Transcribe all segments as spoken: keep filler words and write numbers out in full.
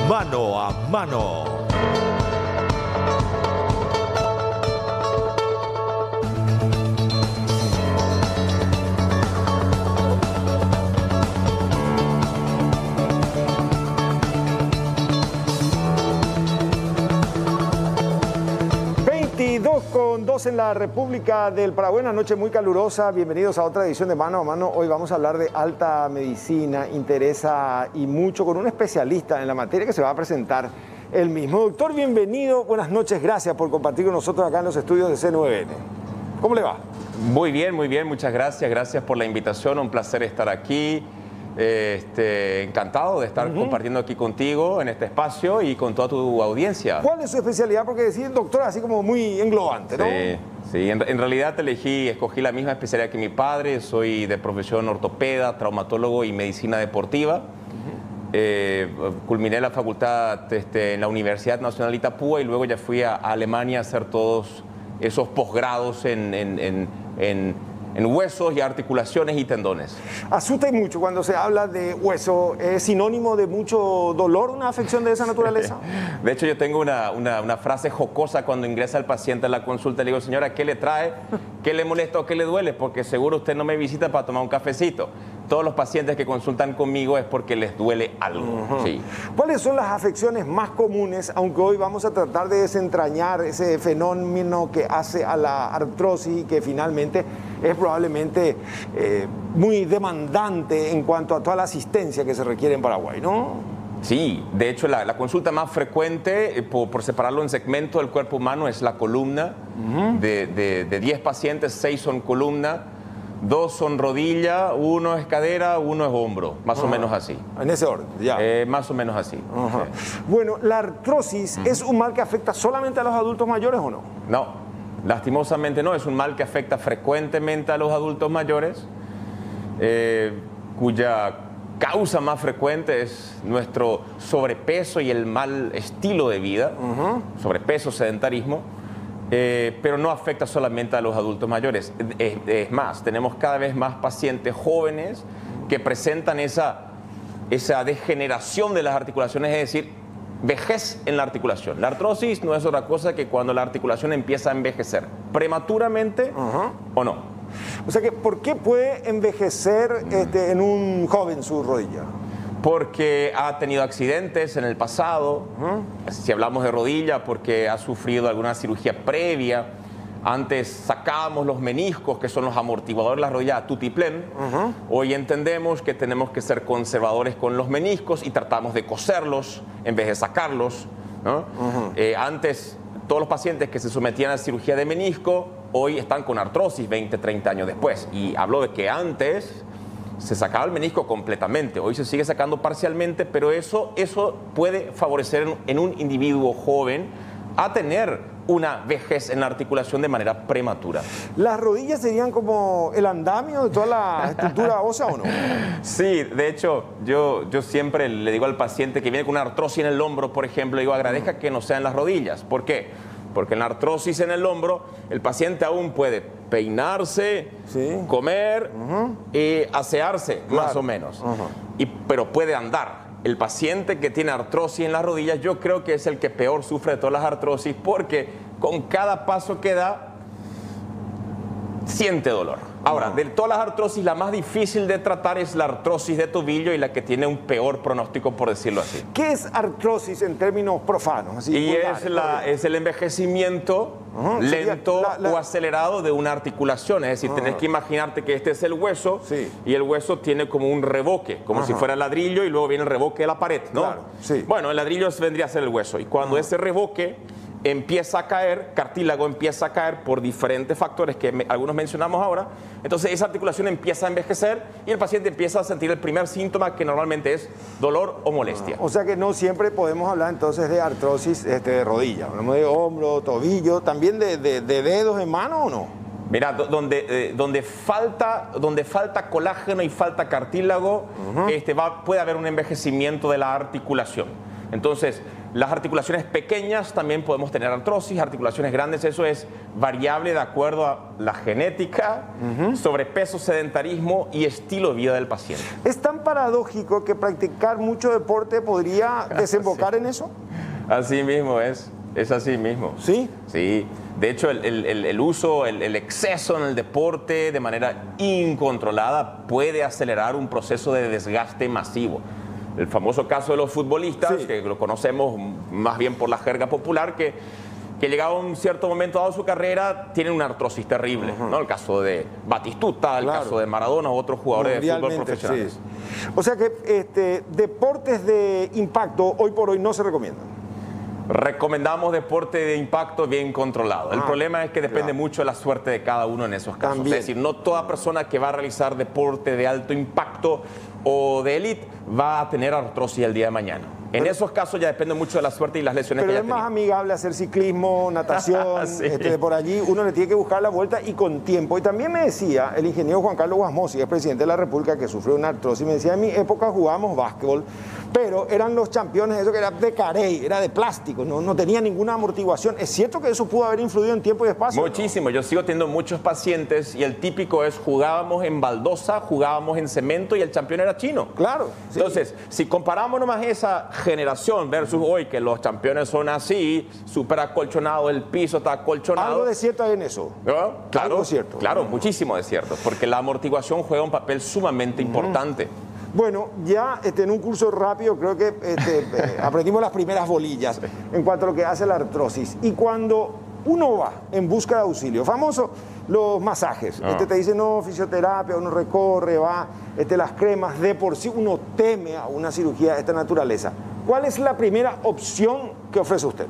Mano a Mano. veintidós con dos en la República del Paraguay, una noche muy calurosa. Bienvenidos a otra edición de Mano a Mano. Hoy vamos a hablar de alta medicina, interesa y mucho con un especialista en la materia que se va a presentar él mismo. Doctor, bienvenido, buenas noches, gracias por compartir con nosotros acá en los estudios de C nueve N. ¿Cómo le va? Muy bien, muy bien, muchas gracias, gracias por la invitación, un placer estar aquí. Este, encantado de estar uh-huh. compartiendo aquí contigo en este espacio y con toda tu audiencia. ¿Cuál es su especialidad? Porque decir doctor así como muy englobante, ¿no? Sí, sí. En, en realidad elegí, escogí la misma especialidad que mi padre. Soy de profesión ortopeda, traumatólogo y medicina deportiva. Uh-huh. eh, culminé la facultad este, en la Universidad Nacional Itapúa y luego ya fui a, a Alemania a hacer todos esos posgrados en, en, en, en en huesos y articulaciones y tendones. Asusta mucho cuando se habla de hueso. ¿Es sinónimo de mucho dolor una afección de esa naturaleza? De hecho, yo tengo una, una, una frase jocosa cuando ingresa el paciente a la consulta. Le digo, señora, ¿qué le trae? ¿Qué le molesta o qué le duele? Porque seguro usted no me visita para tomar un cafecito. Todos los pacientes que consultan conmigo es porque les duele algo. Uh-huh. Sí. ¿Cuáles son las afecciones más comunes? Aunque hoy vamos a tratar de desentrañar ese fenómeno que hace a la artrosis y que finalmente es probablemente eh, muy demandante en cuanto a toda la asistencia que se requiere en Paraguay, ¿no? Sí, de hecho la, la consulta más frecuente, eh, por, por separarlo en segmentos del cuerpo humano, es la columna. Uh-huh. De, de, de diez pacientes, seis son columna. Dos son rodilla, uno es cadera, uno es hombro, más uh-huh. o menos así. En ese orden, ya. Eh, más o menos así. Uh-huh. Sí. Bueno, ¿la artrosis uh-huh. es un mal que afecta solamente a los adultos mayores o no? No, lastimosamente no. Es un mal que afecta frecuentemente a los adultos mayores, eh, cuya causa más frecuente es nuestro sobrepeso y el mal estilo de vida, uh-huh. sobrepeso, sedentarismo. Eh, pero no afecta solamente a los adultos mayores. Es, es más, tenemos cada vez más pacientes jóvenes que presentan esa, esa degeneración de las articulaciones, es decir, vejez en la articulación. La artrosis no es otra cosa que cuando la articulación empieza a envejecer, prematuramente uh-huh. o no. O sea que, ¿por qué puede envejecer este, en un joven su rodilla? Porque ha tenido accidentes en el pasado, uh-huh. si hablamos de rodilla, porque ha sufrido alguna cirugía previa. Antes sacábamos los meniscos, que son los amortiguadores de la rodilla, a tutiplén. Uh-huh. Hoy entendemos que tenemos que ser conservadores con los meniscos y tratamos de coserlos en vez de sacarlos, ¿no? Uh-huh. eh, antes, todos los pacientes que se sometían a cirugía de menisco, hoy están con artrosis veinte, treinta años después. Y hablo de que antes se sacaba el menisco completamente, hoy se sigue sacando parcialmente, pero eso, eso puede favorecer en, en un individuo joven a tener una vejez en la articulación de manera prematura. ¿Las rodillas serían como el andamio de toda la estructura ósea o no? Sí, de hecho, yo, yo siempre le digo al paciente que viene con una artrosis en el hombro, por ejemplo, le digo, agradezca que no sea en las rodillas. ¿Por qué? Porque en la artrosis en el hombro, el paciente aún puede peinarse, sí. comer uh-huh. y asearse, claro. más o menos. Uh-huh. y, pero puede andar. El paciente que tiene artrosis en las rodillas, yo creo que es el que peor sufre de todas las artrosis, porque con cada paso que da, siente dolor. Ahora, de todas las artrosis, la más difícil de tratar es la artrosis de tobillo y la que tiene un peor pronóstico, por decirlo así. ¿Qué es artrosis en términos profanos? Así, y es, la, es el envejecimiento uh-huh. lento la, la... o acelerado de una articulación. Es decir, uh-huh. tenés que imaginarte que este es el hueso sí. y el hueso tiene como un revoque, como uh-huh. si fuera el ladrillo y luego viene el revoque de la pared, ¿no? Claro, sí. Bueno, el ladrillo vendría a ser el hueso y cuando uh-huh. ese revoque empieza a caer, cartílago empieza a caer por diferentes factores que me, algunos mencionamos ahora, entonces esa articulación empieza a envejecer y el paciente empieza a sentir el primer síntoma, que normalmente es dolor o molestia. O sea que no siempre podemos hablar entonces de artrosis este, de rodilla, hablamos de hombro, tobillo, también de, de, de dedos en mano o no. Mira, donde, eh, donde, falta, donde falta colágeno y falta cartílago, uh-huh. este, va, puede haber un envejecimiento de la articulación. Entonces, Las articulaciones pequeñas también podemos tener artrosis, articulaciones grandes, eso es variable de acuerdo a la genética, uh-huh. sobrepeso, sedentarismo y estilo de vida del paciente. ¿Es tan paradójico que practicar mucho deporte podría desembocar sí. en eso? Así mismo es, es así mismo. ¿Sí? Sí. De hecho, el, el, el uso, el, el exceso en el deporte de manera incontrolada puede acelerar un proceso de desgaste masivo. El famoso caso de los futbolistas, sí. que lo conocemos más bien por la jerga popular, que, que llegado a un cierto momento dado de su carrera tienen una artrosis terrible. Uh-huh. ¿no? El caso de Batistuta, el claro. caso de Maradona u otros jugadores de fútbol profesionales. Sí. O sea que este, deportes de impacto hoy por hoy no se recomiendan. Recomendamos deporte de impacto bien controlado. El ah, problema es que depende claro. mucho de la suerte de cada uno en esos casos. También. Es decir, no toda persona que va a realizar deporte de alto impacto o de élite va a tener artrosis el día de mañana. En pero, esos casos ya depende mucho de la suerte y las lesiones que haya tenido. Pero es más amigable hacer ciclismo, natación, sí. este, de por allí uno le tiene que buscar la vuelta y con tiempo. Y también me decía el ingeniero Juan Carlos Guasmosi, es presidente de la República, que sufrió una artrosis, me decía, en mi época jugábamos básquetbol, pero eran los campeones, eso que era de carey, era de plástico, no, no tenía ninguna amortiguación. ¿Es cierto que eso pudo haber influido en tiempo y espacio? Muchísimo, ¿no? Yo sigo teniendo muchos pacientes y el típico es jugábamos en baldosa, jugábamos en cemento y el campeón era chino. Claro. Sí. Entonces, si comparamos nomás esa generación versus hoy, que los campeones son así, súper acolchonado, el piso está acolchonado. Algo de cierto hay en eso. ¿No? Claro, Algo cierto. Claro, muchísimo de cierto, porque la amortiguación juega un papel sumamente uh-huh. importante. Bueno, ya este, en un curso rápido creo que este, eh, aprendimos las primeras bolillas en cuanto a lo que hace la artrosis. Y cuando uno va en busca de auxilio, famoso los masajes, oh. este te dice no, fisioterapia, uno recorre, va, este, las cremas, de por sí uno teme a una cirugía de esta naturaleza. ¿Cuál es la primera opción que ofrece usted?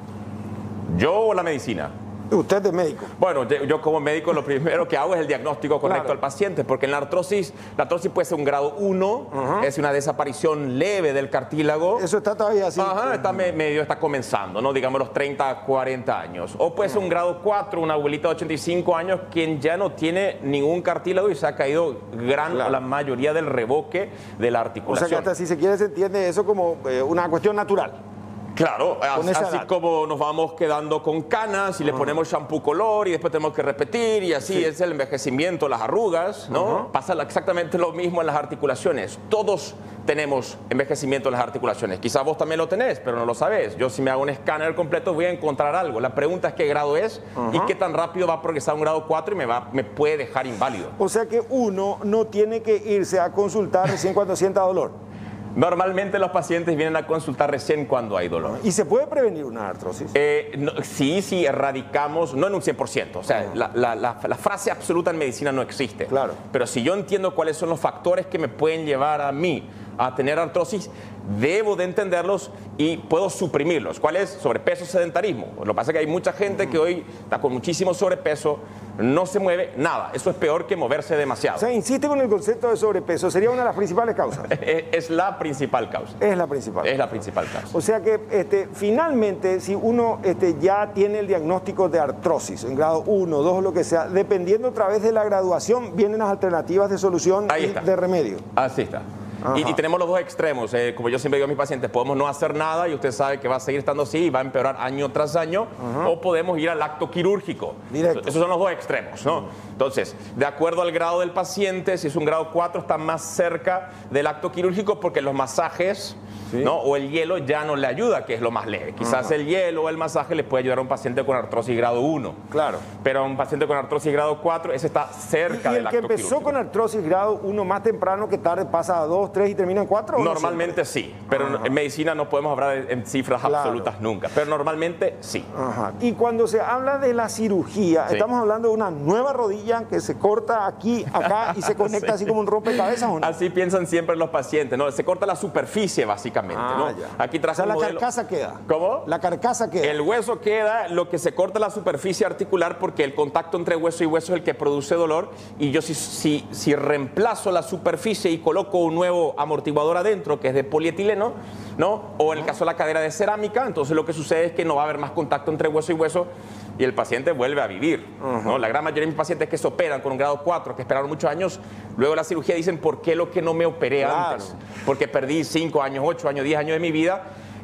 ¿Yo o la medicina? Usted es médico. Bueno, yo como médico lo primero que hago es el diagnóstico correcto claro. al paciente, porque en la artrosis, la artrosis puede ser un grado uno, uh-huh. es una desaparición leve del cartílago. Eso está todavía así. Ajá, está medio, está comenzando, ¿no? Digamos los treinta, cuarenta años. O puede ser un grado cuatro, una abuelita de ochenta y cinco años, quien ya no tiene ningún cartílago y se ha caído gran, claro. la mayoría del revoque de la articulación. O sea que hasta si se quiere se entiende eso como eh, una cuestión natural. Claro, así como nos vamos quedando con canas y uh-huh. le ponemos shampoo color y después tenemos que repetir y así sí. es el envejecimiento, las arrugas, ¿no? Uh-huh. Pasa exactamente lo mismo en las articulaciones. Todos tenemos envejecimiento en las articulaciones. Quizás vos también lo tenés, pero no lo sabés. Yo si me hago un escáner completo voy a encontrar algo. La pregunta es qué grado es uh-huh. y qué tan rápido va a progresar un grado cuatro y me, va, me puede dejar inválido. O sea que uno no tiene que irse a consultar recién cuando sienta dolor. Normalmente los pacientes vienen a consultar recién cuando hay dolor. ¿Y se puede prevenir una artrosis? Eh, no, sí, sí, erradicamos, no en un cien por ciento. O sea, uh-huh. la, la, la, la frase absoluta en medicina no existe. Claro. Pero si yo entiendo cuáles son los factores que me pueden llevar a mí a tener artrosis, debo de entenderlos y puedo suprimirlos. ¿Cuál es? Sobrepeso, sedentarismo. Lo que pasa es que hay mucha gente uh-huh. que hoy está con muchísimo sobrepeso, no se mueve nada. Eso es peor que moverse demasiado. O sea, insiste con el concepto de sobrepeso. ¿Sería una de las principales causas? es, es la principal causa. Es la principal. Es la principal causa. O sea que este, finalmente, si uno este, ya tiene el diagnóstico de artrosis en grado uno, dos, lo que sea, dependiendo otra vez de la graduación, vienen las alternativas de solución Ahí y está. de remedio. Así está. Y, y tenemos los dos extremos, eh, como yo siempre digo a mis pacientes, podemos no hacer nada y usted sabe que va a seguir estando así y va a empeorar año tras año, uh-huh. o podemos ir al acto quirúrgico. Directo. Esos son los dos extremos, ¿no? Uh-huh. Entonces, de acuerdo al grado del paciente, si es un grado cuatro, está más cerca del acto quirúrgico porque los masajes, sí. ¿no? o el hielo ya no le ayuda, que es lo más leve. Quizás uh-huh. el hielo o el masaje le puede ayudar a un paciente con artrosis grado uno. Claro. Pero a un paciente con artrosis grado cuatro, ese está cerca ¿Y, y del acto quirúrgico. ¿Y el que empezó con artrosis grado uno más temprano que tarde pasa a dos, tres y termina en cuatro? Normalmente sí, pero Ajá. en medicina no podemos hablar en cifras claro. absolutas nunca, pero normalmente sí. Ajá. Y cuando se habla de la cirugía, sí. estamos hablando de una nueva rodilla que se corta aquí, acá y se conecta sí. así como un rompecabezas, ¿o no? Así piensan siempre los pacientes, ¿no? Se corta la superficie básicamente, ah, ¿no? Ya. Aquí traje o sea, un la modelo. carcasa queda. ¿Cómo? La carcasa queda. El hueso queda, lo que se corta la superficie articular porque el contacto entre hueso y hueso es el que produce dolor y yo si, si, si reemplazo la superficie y coloco un nuevo amortiguador adentro que es de polietileno, ¿no? O en el caso de la cadera de cerámica, entonces lo que sucede es que no va a haber más contacto entre hueso y hueso y el paciente vuelve a vivir, uh-huh. ¿no? La gran mayoría de mis pacientes que se operan con un grado cuatro, que esperaron muchos años, luego de la cirugía dicen, ¿por qué lo que no me operé claro. antes? Porque perdí cinco años, ocho años, diez años de mi vida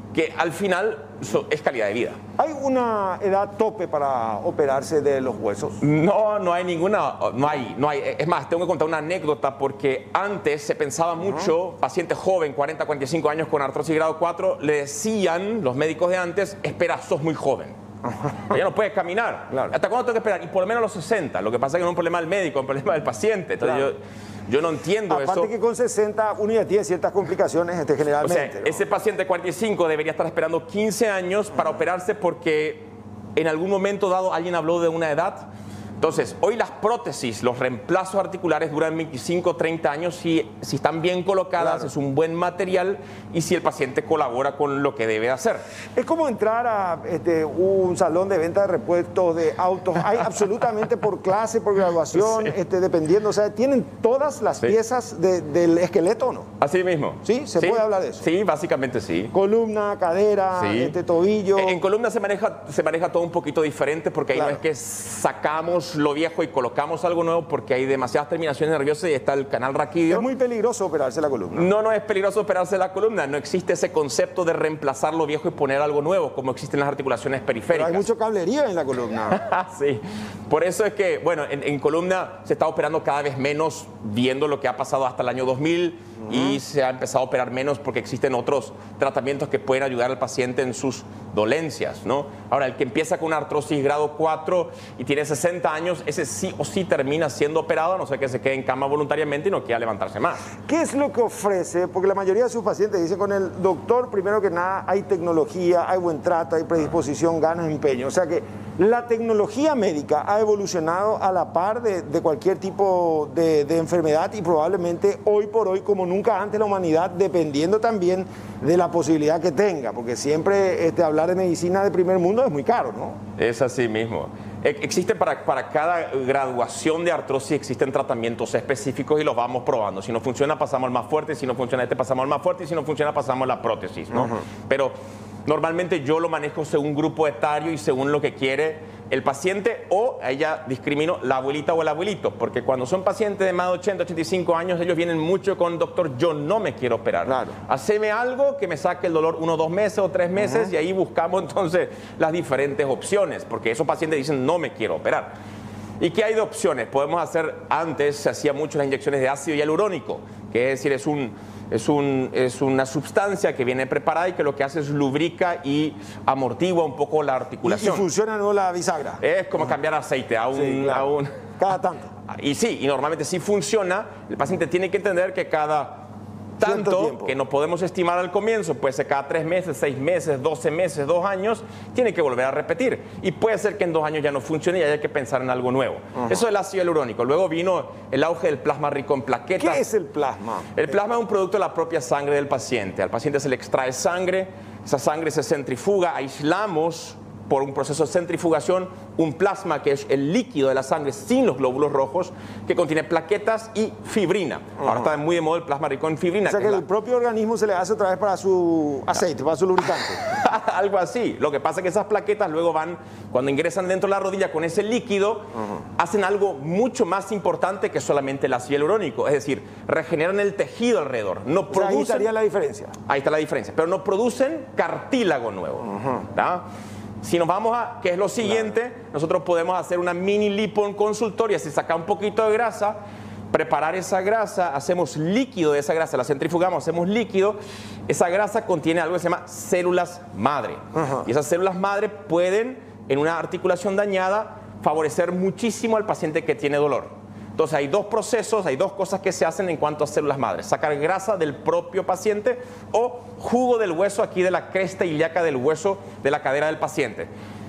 que al final so, es calidad de vida. ¿Hay una edad tope para operarse de los huesos? No, no hay ninguna, no hay, no hay. Es más, tengo que contar una anécdota porque antes se pensaba mucho, uh-huh. paciente joven, cuarenta, cuarenta y cinco años con artrosis grado cuatro, le decían los médicos de antes, espera, sos muy joven. Ya no puedes caminar. Claro. ¿Hasta cuándo tengo que esperar? Y por lo menos a los sesenta. Lo que pasa es que no es un problema del médico, es un problema del paciente. Entonces claro. yo, yo no entiendo Aparte eso. Aparte que con sesenta uno ya tiene ciertas complicaciones este, generalmente. O sea, ¿no? Ese paciente de cuarenta y cinco debería estar esperando quince años para operarse porque en algún momento dado alguien habló de una edad. Entonces, hoy las prótesis, los reemplazos articulares duran veinticinco, treinta años si, si están bien colocadas, claro. es un buen material y si el paciente colabora con lo que debe hacer. Es como entrar a este, un salón de venta de repuestos de autos. Hay absolutamente por clase, por graduación, sí. este, dependiendo. O sea, ¿tienen todas las sí. piezas de, del esqueleto o no? Así mismo. ¿Sí? ¿Se sí. puede hablar de eso? Sí, básicamente sí. Columna, cadera, sí. este, tobillo. En, en columna se maneja, se maneja todo un poquito diferente porque ahí claro. no es que sacamos lo viejo y colocamos algo nuevo porque hay demasiadas terminaciones nerviosas y está el canal raquídeo. Es muy peligroso operarse la columna. No, no es peligroso operarse la columna. No existe ese concepto de reemplazar lo viejo y poner algo nuevo, como existen las articulaciones periféricas. Pero hay mucho cablería en la columna. Sí. Por eso es que, bueno, en, en columna se está operando cada vez menos, viendo lo que ha pasado hasta el año dos mil, uh-huh. y se ha empezado a operar menos porque existen otros tratamientos que pueden ayudar al paciente en sus dolencias, ¿no? Ahora, el que empieza con una artrosis grado cuatro y tiene sesenta años, ese sí o sí termina siendo operado, a no ser que se quede en cama voluntariamente y no quiera levantarse más. ¿Qué es lo que ofrece? Porque la mayoría de sus pacientes dicen con el doctor, primero que nada, hay tecnología, hay buen trato, hay predisposición, ganas, empeño. O sea que la tecnología médica ha evolucionado a la par de, de cualquier tipo de, de enfermedad y probablemente hoy por hoy, como nunca antes la humanidad, dependiendo también de la posibilidad que tenga, porque siempre este, hablar de medicina de primer mundo es muy caro, ¿no? Es así mismo. Existe para, para cada graduación de artrosis, existen tratamientos específicos y los vamos probando. Si no funciona, pasamos al más fuerte. Si no funciona este, pasamos al más fuerte. Y si no funciona, pasamos a la prótesis, ¿no? Uh-huh. Pero normalmente yo lo manejo según grupo etario y según lo que quiere el paciente, o ella discrimino la abuelita o el abuelito, porque cuando son pacientes de más de ochenta, ochenta y cinco años, ellos vienen mucho con doctor, yo no me quiero operar. Claro. Haceme algo que me saque el dolor uno, dos meses o tres meses, uh-huh. y ahí buscamos entonces las diferentes opciones, porque esos pacientes dicen no me quiero operar. ¿Y qué hay de opciones? Podemos hacer, antes se hacía mucho las inyecciones de ácido hialurónico, que es decir, es un... Es, un, es una sustancia que viene preparada y que lo que hace es lubrica y amortigua un poco la articulación. ¿Y, y funciona no la bisagra? Es como cambiar aceite a un... Sí, claro. a un... Cada tanto. Y sí, y normalmente sí funciona. El paciente tiene que entender que cada tanto, que no podemos estimar al comienzo, puede ser cada tres meses, seis meses, doce meses, dos años, tiene que volver a repetir. Y puede ser que en dos años ya no funcione y haya que pensar en algo nuevo. Uh-huh. Eso es el ácido hialurónico. Luego vino el auge del plasma rico en plaquetas. ¿Qué es el plasma? El plasma es un producto de la propia sangre del paciente. Al paciente se le extrae sangre, esa sangre se centrifuga, aislamos por un proceso de centrifugación un plasma que es el líquido de la sangre sin los glóbulos rojos, que contiene plaquetas y fibrina. Uh-huh. Ahora está muy de moda el plasma rico en fibrina. O sea que, que el la... propio organismo se le hace otra vez para su aceite, para su lubricante. Algo así. Lo que pasa es que esas plaquetas luego van, cuando ingresan dentro de la rodilla con ese líquido, uh-huh. hacen algo mucho más importante que solamente el ácido hialurónico. Es decir, regeneran el tejido alrededor. No o producen... sea, ahí estaría la diferencia. Ahí está la diferencia. Pero no producen cartílago nuevo. Uh-huh. Si nos vamos a, que es lo siguiente, claro. nosotros podemos hacer una mini lipo en consultorio, si saca un poquito de grasa, preparar esa grasa, hacemos líquido de esa grasa, la centrifugamos, hacemos líquido, esa grasa contiene algo que se llama células madre. Uh-huh. Y esas células madre pueden, en una articulación dañada, favorecer muchísimo al paciente que tiene dolor. Entonces hay dos procesos, hay dos cosas que se hacen en cuanto a células madres. Sacar grasa del propio paciente o jugo del hueso aquí de la cresta ilíaca del hueso de la cadera del paciente.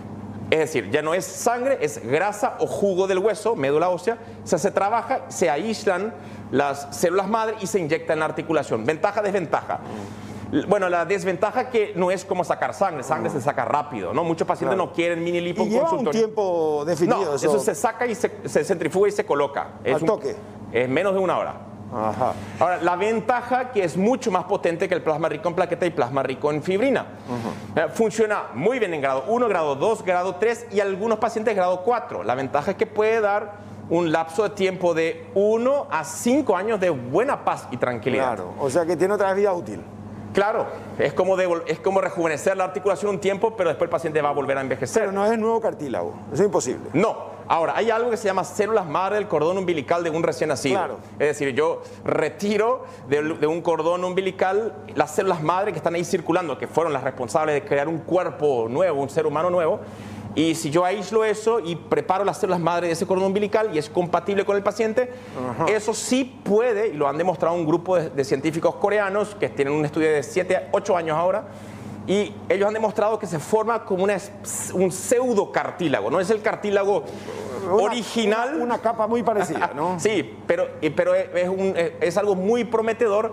Es decir, ya no es sangre, es grasa o jugo del hueso, médula ósea. O sea, se trabaja, se aíslan las células madre y se inyecta en la articulación. Ventaja, desventaja. Bueno, la desventaja que no es como sacar sangre, sangre uh-huh. se saca rápido, ¿no? Muchos pacientes claro. no quieren mini lipo en consultorio. ¿Y lleva un tiempo definido no, eso? eso se saca y se, se centrifuga y se coloca. Es ¿Al toque? Un, es menos de una hora. Ajá. Ahora, la ventaja que es mucho más potente que el plasma rico en plaqueta y plasma rico en fibrina. Uh-huh. Eh, funciona muy bien en grado uno, grado dos, grado tres y algunos pacientes grado cuatro. La ventaja es que puede dar un lapso de tiempo de uno a cinco años de buena paz y tranquilidad. Claro, o sea que tiene otra vida útil. Claro, es como, devol- es como rejuvenecer la articulación un tiempo, pero después el paciente va a volver a envejecer. Pero no es el nuevo cartílago, eso es imposible. No. Ahora, hay algo que se llama células madre del cordón umbilical de un recién nacido. Claro. Es decir, yo retiro de, de un cordón umbilical las células madre que están ahí circulando, que fueron las responsables de crear un cuerpo nuevo, un ser humano nuevo. Y si yo aíslo eso y preparo las células madre de ese cordón umbilical y es compatible con el paciente, Ajá. eso sí puede, y lo han demostrado un grupo de, de científicos coreanos que tienen un estudio de siete a ocho años ahora, y ellos han demostrado que se forma como una, un pseudocartílago, no es el cartílago una, original. Una, una capa muy parecida, ¿no? Sí, pero, pero es, un, es algo muy prometedor.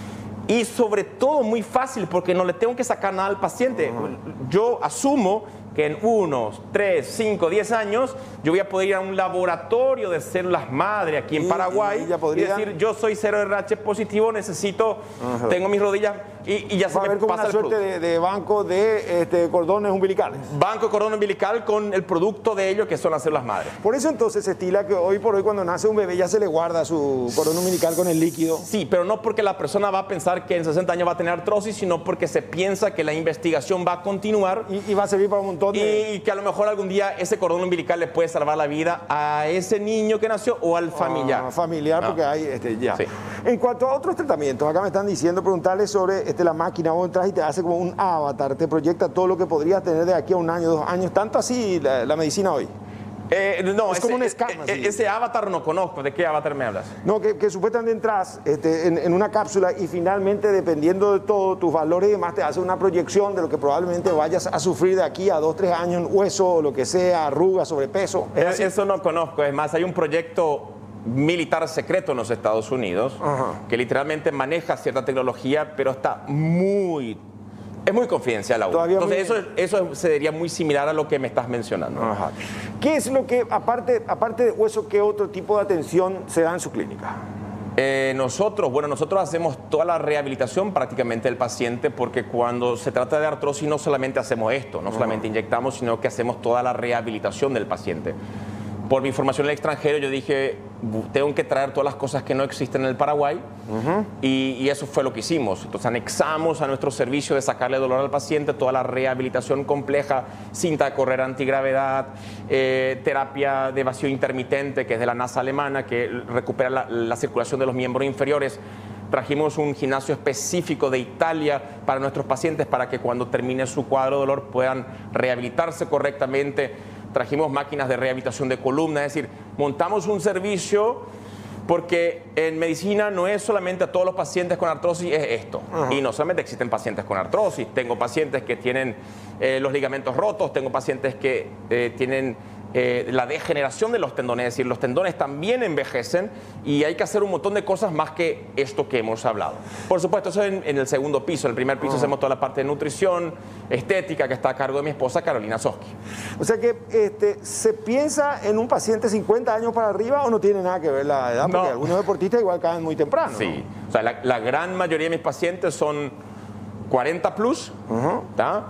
Y sobre todo muy fácil porque no le tengo que sacar nada al paciente. Uh-huh. Yo asumo que en unos tres, cinco, diez años yo voy a poder ir a un laboratorio de células madre aquí en y, Paraguay y, ya podrían... y decir, yo soy cero R H positivo, necesito, uh-huh. tengo mis rodillas y, y ya se va me a ver como pasa una suerte de, de banco de este, cordones umbilicales. Banco de cordón umbilical con el producto de ello que son las células madre. Por eso entonces se estila que hoy por hoy cuando nace un bebé ya se le guarda su cordón umbilical con el líquido. Sí, pero no porque la persona va a pensar que en sesenta años va a tener artrosis, sino porque se piensa que la investigación va a continuar. Y, y va a servir para un montón de... Y que a lo mejor algún día ese cordón umbilical le puede salvar la vida a ese niño que nació o al familiar. Ah, familiar, no. porque hay este, ya. Sí. En cuanto a otros tratamientos, acá me están diciendo, preguntarles sobre este, la máquina, vos entras y te hace como un avatar, te proyecta todo lo que podrías tener de aquí a un año, dos años, tanto así la, la medicina hoy. Eh, no, es ese, como un escama. Eh, ese avatar no conozco. ¿De qué avatar me hablas? No, que, que supuestamente entras este, en, en una cápsula y finalmente, dependiendo de todo, tus valores y demás, te hace una proyección de lo que probablemente vayas a sufrir de aquí a dos, tres años, hueso o lo que sea, arrugas, sobrepeso. ¿Es eh, eso no conozco. Es más, hay un proyecto militar secreto en los Estados Unidos Ajá. que literalmente maneja cierta tecnología, pero está muy... Es muy confidencial aún. Todavía Entonces, muy... eso, eso sería muy similar a lo que me estás mencionando. Ajá. ¿Qué es lo que, aparte, aparte de hueso, qué otro tipo de atención se da en su clínica? Eh, nosotros, bueno, nosotros hacemos toda la rehabilitación prácticamente del paciente porque cuando se trata de artrosis no solamente hacemos esto, no solamente uh-huh. inyectamos, sino que hacemos toda la rehabilitación del paciente. Por mi formación en el extranjero yo dije, tengo que traer todas las cosas que no existen en el Paraguay uh-huh. y, y eso fue lo que hicimos. Entonces anexamos a nuestro servicio de sacarle dolor al paciente toda la rehabilitación compleja, cinta de correr antigravedad, eh, terapia de vacío intermitente, que es de la NASA alemana, que recupera la, la circulación de los miembros inferiores. Trajimos un gimnasio específico de Italia para nuestros pacientes para que cuando termine su cuadro de dolor puedan rehabilitarse correctamente. Trajimos máquinas de rehabilitación de columna, es decir, montamos un servicio porque en medicina no es solamente a todos los pacientes con artrosis, es esto. Uh-huh. Y no solamente existen pacientes con artrosis, tengo pacientes que tienen eh, los ligamentos rotos, tengo pacientes que eh, tienen eh, la degeneración de los tendones, es decir, los tendones también envejecen y hay que hacer un montón de cosas más que esto que hemos hablado. Por supuesto, eso en, en el segundo piso. En el primer piso uh-huh. hacemos toda la parte de nutrición, estética, que está a cargo de mi esposa, Carolina Soski. O sea que este, ¿se piensa en un paciente cincuenta años para arriba o no tiene nada que ver la edad? Porque no. algunos deportistas igual caen muy temprano. Sí, ¿no? O sea, la, la gran mayoría de mis pacientes son cuarenta plus, uh-huh. ¿tá?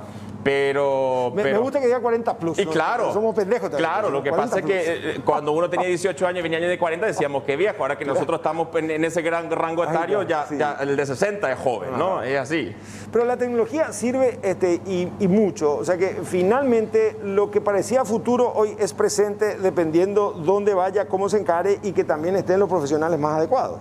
Pero, me, pero... me gusta que diga cuarenta plus. Y claro, no somos pendejos también. Claro, lo que pasa plus. es que eh, cuando uno tenía dieciocho años y venía de cuarenta decíamos que viejo. Ahora que nosotros estamos en, en ese gran rango etario, Ay, ya, sí. ya el de sesenta es joven, ah. ¿no? Es así. Pero la tecnología sirve este, y, y mucho. O sea que finalmente lo que parecía futuro hoy es presente dependiendo dónde vaya, cómo se encare y que también estén los profesionales más adecuados.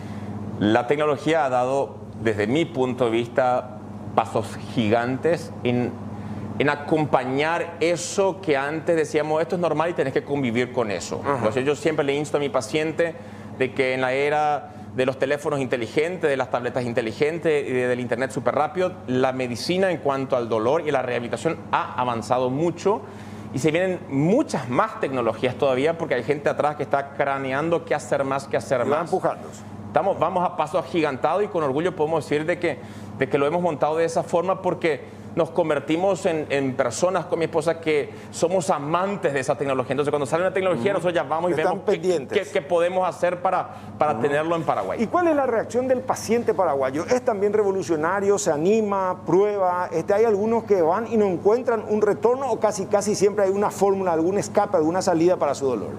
La tecnología ha dado, desde mi punto de vista, pasos gigantes en... en acompañar eso que antes decíamos, esto es normal y tenés que convivir con eso. Uh-huh. Entonces yo siempre le insto a mi paciente de que en la era de los teléfonos inteligentes, de las tabletas inteligentes y del internet súper rápido, la medicina en cuanto al dolor y la rehabilitación ha avanzado mucho y se vienen muchas más tecnologías todavía porque hay gente atrás que está craneando qué hacer más, qué hacer y más. Va empujándose. Estamos, vamos a paso agigantado y con orgullo podemos decir de que, de que lo hemos montado de esa forma porque nos convertimos en, en personas con mi esposa que somos amantes de esa tecnología. Entonces, cuando sale una tecnología, uh-huh. nosotros ya vamos y Están vemos qué, qué, qué podemos hacer para, para uh-huh. tenerlo en Paraguay. ¿Y cuál es la reacción del paciente paraguayo? ¿Es también revolucionario? ¿Se anima? ¿Prueba? Este, ¿Hay algunos que van y no encuentran un retorno o casi, casi siempre hay una fórmula, algún escape, alguna salida para su dolor?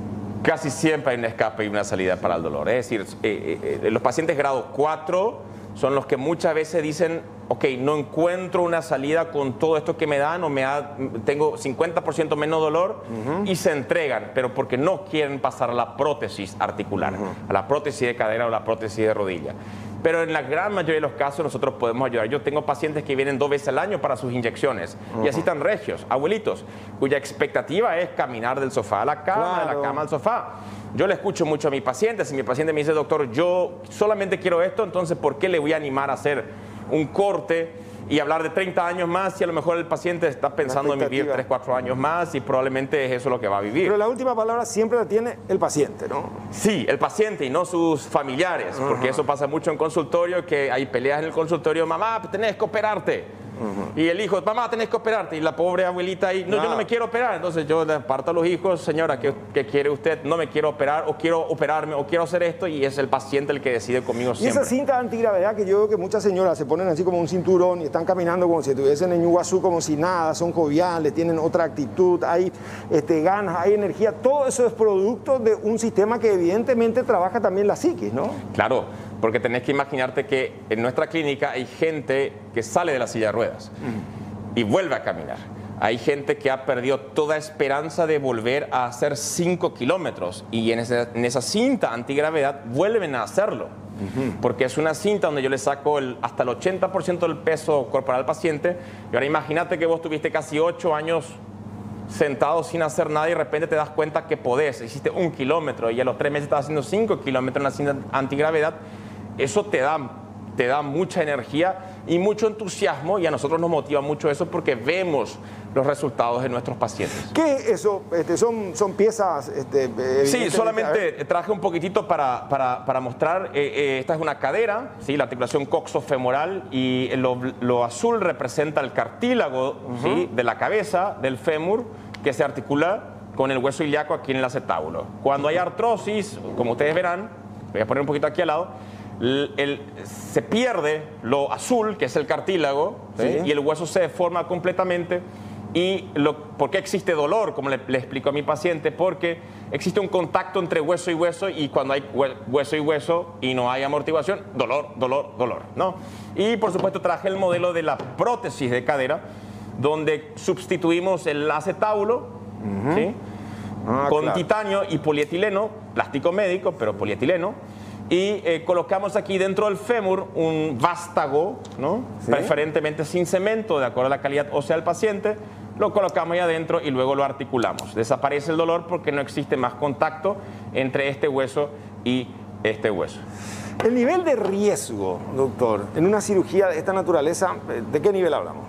Casi siempre hay un escape y una salida para el dolor. Es decir, eh, eh, los pacientes grado cuatro son los que muchas veces dicen, ok, no encuentro una salida con todo esto que me dan, o me da, tengo cincuenta por ciento menos dolor, uh-huh. y se entregan, pero porque no quieren pasar a la prótesis articular, uh-huh. a la prótesis de cadera o la prótesis de rodilla. Pero en la gran mayoría de los casos nosotros podemos ayudar. Yo tengo pacientes que vienen dos veces al año para sus inyecciones, uh-huh. y así están regios, abuelitos, cuya expectativa es caminar del sofá a la cama, claro. de la cama al sofá. Yo le escucho mucho a mi paciente. Si mi paciente me dice, doctor, yo solamente quiero esto, entonces ¿por qué le voy a animar a hacer un corte y hablar de treinta años más si a lo mejor el paciente está pensando en vivir tres, cuatro años más y probablemente es eso lo que va a vivir? Pero la última palabra siempre la tiene el paciente, ¿no? Sí, el paciente y no sus familiares, uh-huh. porque eso pasa mucho en consultorio, que hay peleas en el consultorio, mamá, tenés que operarte. Uh-huh. Y el hijo, mamá, tenés que operarte. Y la pobre abuelita ahí, no, no, yo no me quiero operar. Entonces yo le aparto a los hijos, señora, ¿qué, ¿qué quiere usted? No me quiero operar, o quiero operarme, o quiero hacer esto. Y es el paciente el que decide conmigo siempre. Y esa cinta antigravedad que yo veo que muchas señoras se ponen así como un cinturón y están caminando como si estuviesen en Iguazú, como si nada, son joviales, tienen otra actitud, hay este, ganas, hay energía. Todo eso es producto de un sistema que evidentemente trabaja también la psiquis, ¿no? Claro. Porque tenés que imaginarte que en nuestra clínica hay gente que sale de la silla de ruedas uh-huh. y vuelve a caminar. Hay gente que ha perdido toda esperanza de volver a hacer cinco kilómetros y en, ese, en esa cinta antigravedad vuelven a hacerlo. Uh-huh. Porque es una cinta donde yo le saco el, hasta el ochenta por ciento del peso corporal al paciente. Y ahora imagínate que vos tuviste casi ocho años sentado sin hacer nada y de repente te das cuenta que podés. Hiciste un kilómetro y a los tres meses estás haciendo cinco kilómetros en la cinta antigravedad. Eso te da, te da mucha energía y mucho entusiasmo, y a nosotros nos motiva mucho eso porque vemos los resultados de nuestros pacientes. ¿Qué es eso? Este, ¿son, son piezas? Este, sí, solamente traje un poquitito para, para, para mostrar. Eh, eh, esta es una cadera, ¿sí? La articulación coxofemoral, y lo, lo azul representa el cartílago, uh-huh. ¿sí? de la cabeza, del fémur, que se articula con el hueso ilíaco aquí en el acetábulo. Cuando hay artrosis, como ustedes verán, voy a poner un poquito aquí al lado, El, el, se pierde lo azul, que es el cartílago, ¿sí? ¿sí? y el hueso se deforma completamente. ¿Y lo, por qué existe dolor? Como le, le explico a mi paciente, porque existe un contacto entre hueso y hueso, y cuando hay hueso y hueso y no hay amortiguación, dolor, dolor, dolor, ¿no? Y por supuesto traje el modelo de la prótesis de cadera, donde sustituimos el acetábulo, uh-huh. ¿sí? ah, con claro. titanio y polietileno, plástico médico, pero polietileno. Y eh, colocamos aquí dentro del fémur un vástago, ¿no? ¿Sí? Preferentemente sin cemento, de acuerdo a la calidad ósea del paciente. Lo colocamos ahí adentro y luego lo articulamos. Desaparece el dolor porque no existe más contacto entre este hueso y este hueso. El nivel de riesgo, doctor, en una cirugía de esta naturaleza, ¿de qué nivel hablamos?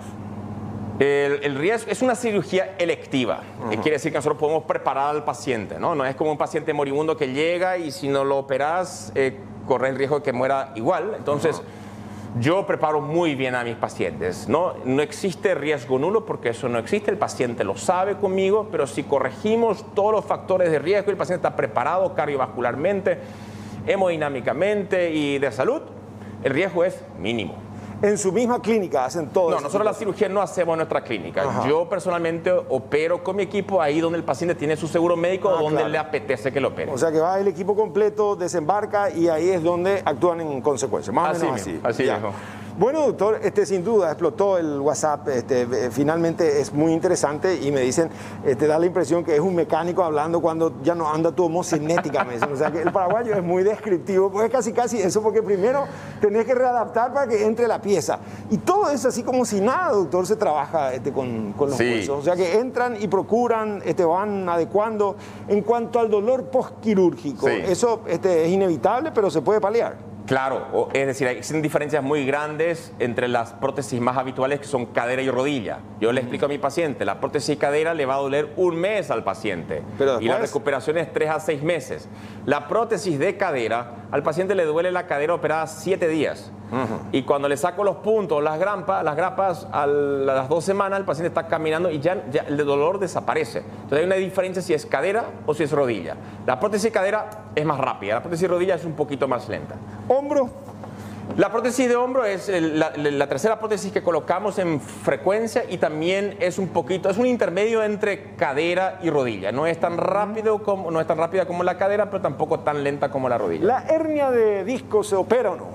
El, el riesgo es una cirugía electiva. Uh-huh. Quiere decir que nosotros podemos preparar al paciente, ¿no? No es como un paciente moribundo que llega y si no lo operas, eh, corre el riesgo de que muera igual. Entonces, uh-huh. yo preparo muy bien a mis pacientes, ¿no? No existe riesgo nulo porque eso no existe. El paciente lo sabe conmigo, pero si corregimos todos los factores de riesgo y el paciente está preparado cardiovascularmente, hemodinámicamente y de salud, el riesgo es mínimo. En su misma clínica hacen todo No, eso. nosotros la cirugía no hacemos en nuestra clínica. Ajá. Yo personalmente opero con mi equipo ahí donde el paciente tiene su seguro médico ah, o donde claro. le apetece que lo opere. O sea que va el equipo completo, desembarca y ahí es donde actúan en consecuencia. Más o menos así. Así, así mismo. Bueno, doctor, este, sin duda explotó el WhatsApp, este, finalmente es muy interesante y me dicen, este, da la impresión que es un mecánico hablando cuando ya no anda tu homocinética, me dicen. O sea que el paraguayo es muy descriptivo, pues es casi casi eso, porque primero tenés que readaptar para que entre la pieza. Y todo eso así como si nada, doctor, se trabaja este, con, con los sí. huesos. O sea que entran y procuran, este, van adecuando. En cuanto al dolor postquirúrgico, sí. eso este, es inevitable, pero se puede paliar. Claro, es decir, existen diferencias muy grandes entre las prótesis más habituales que son cadera y rodilla. Yo le explico a mi paciente, la prótesis de cadera le va a doler un mes al paciente. Pero después... Y la recuperación es tres a seis meses. La prótesis de cadera, al paciente le duele la cadera operada siete días. Uh-huh. Y cuando le saco los puntos, las grapas, las grapas a las dos semanas, el paciente está caminando y ya, ya el dolor desaparece. Entonces hay una diferencia si es cadera o si es rodilla. La prótesis de cadera es más rápida, la prótesis de rodilla es un poquito más lenta. ¿Hombro? La prótesis de hombro es el, la, la tercera prótesis que colocamos en frecuencia y también es un poquito, es un intermedio entre cadera y rodilla. No es tan rápido como, no es tan rápida como la cadera, pero tampoco tan lenta como la rodilla. ¿La hernia de disco se opera o no?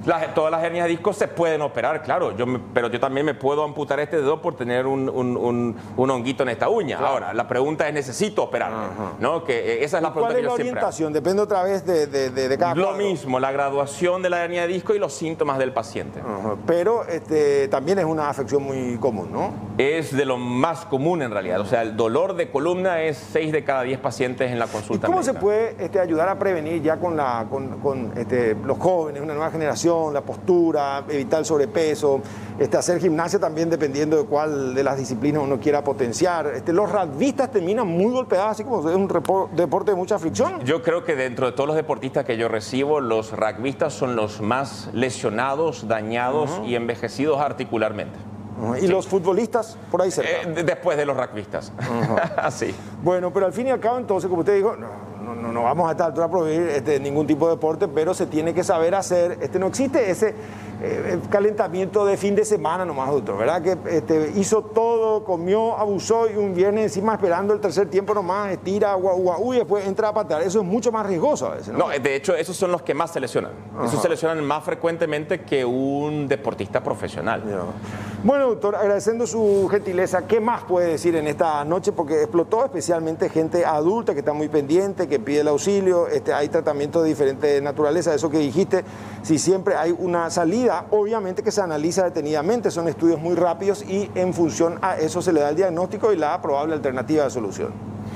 Las, todas las hernias de disco se pueden operar, claro, yo me, pero yo también me puedo amputar este dedo por tener un, un, un, un honguito en esta uña. Claro. Ahora, la pregunta es, ¿necesito operarme? ¿No? Que, esa es la pregunta que yo siempre hago. ¿Cuál es la orientación? Depende otra vez de, de, de, de cada Lo cuadro. mismo, la graduación de la hernia de disco y los síntomas del paciente. Ajá. Pero este, también es una afección muy común, ¿no? Es de lo más común en realidad. O sea, el dolor de columna es seis de cada diez pacientes en la consulta ¿Y cómo médica. se puede este, ayudar a prevenir ya con, la, con, con este, los jóvenes, una nueva generación, la postura, evitar el sobrepeso, este, hacer gimnasia también dependiendo de cuál de las disciplinas uno quiera potenciar? Este, los rugbyistas terminan muy golpeados, así como es un repo, deporte de mucha fricción. Yo creo que dentro de todos los deportistas que yo recibo, los rugbyistas son los más lesionados, dañados uh-huh. y envejecidos articularmente. Uh-huh. ¿Y sí. los futbolistas por ahí cerca? Eh, después de los rugbyistas. Uh-huh. Sí. Bueno, pero al fin y al cabo, entonces, como usted dijo, no, no, no, no vamos a esta altura a prohibir este, ningún tipo de deporte, pero se tiene que saber hacer. Este, no existe ese eh, calentamiento de fin de semana nomás, doctor, ¿verdad? Que este, hizo todo, comió, abusó y un viernes encima esperando el tercer tiempo nomás, estira, guau, guau, y después entra a patear. Eso es mucho más riesgoso a veces, ¿no? No, de hecho, esos son los que más se lesionan. Ajá. Esos se lesionan más frecuentemente que un deportista profesional. Ya. Bueno, doctor, agradeciendo su gentileza, ¿qué más puede decir en esta noche? Porque explotó especialmente gente adulta que está muy pendiente, que pide el auxilio, este, hay tratamientos de diferente naturaleza, eso que dijiste, si siempre hay una salida, obviamente que se analiza detenidamente, son estudios muy rápidos y en función a eso se le da el diagnóstico y la probable alternativa de solución.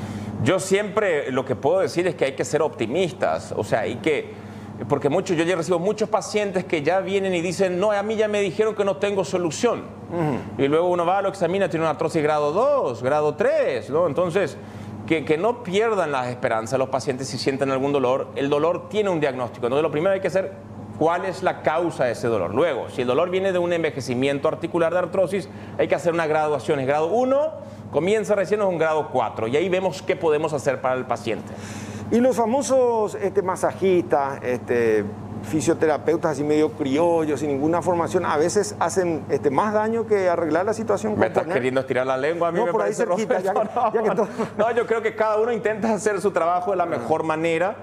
Yo siempre lo que puedo decir es que hay que ser optimistas, o sea, hay que... Porque muchos, yo ya recibo muchos pacientes que ya vienen y dicen, no, a mí ya me dijeron que no tengo solución. Uh-huh. Y luego uno va, lo examina, tiene una artrosis grado dos, grado tres, ¿no? Entonces, que, que no pierdan las esperanzas los pacientes si sienten algún dolor. El dolor tiene un diagnóstico. Entonces, lo primero hay que hacer, ¿cuál es la causa de ese dolor? Luego, si el dolor viene de un envejecimiento articular de artrosis, hay que hacer una graduación. Es grado uno, comienza recién, es un grado cuatro. Y ahí vemos qué podemos hacer para el paciente. Y los famosos este, masajistas, este, fisioterapeutas así medio criollos, sin ninguna formación, a veces hacen este, más daño que arreglar la situación. ¿Me estás queriendo estirar la lengua? A mí no, me por parece, ahí cerquita, ya, no, ya que todo... no, yo creo que cada uno intenta hacer su trabajo de la mejor manera.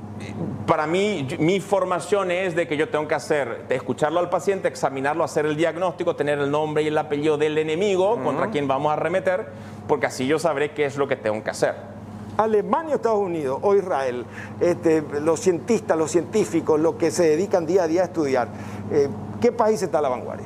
Para mí, mi formación es de que yo tengo que hacer, de escucharlo al paciente, examinarlo, hacer el diagnóstico, tener el nombre y el apellido del enemigo uh-huh. contra quien vamos a arremeter, porque así yo sabré qué es lo que tengo que hacer. Alemania, Estados Unidos o Israel, este, los cientistas, los científicos, los que se dedican día a día a estudiar, eh, ¿qué país está a la vanguardia?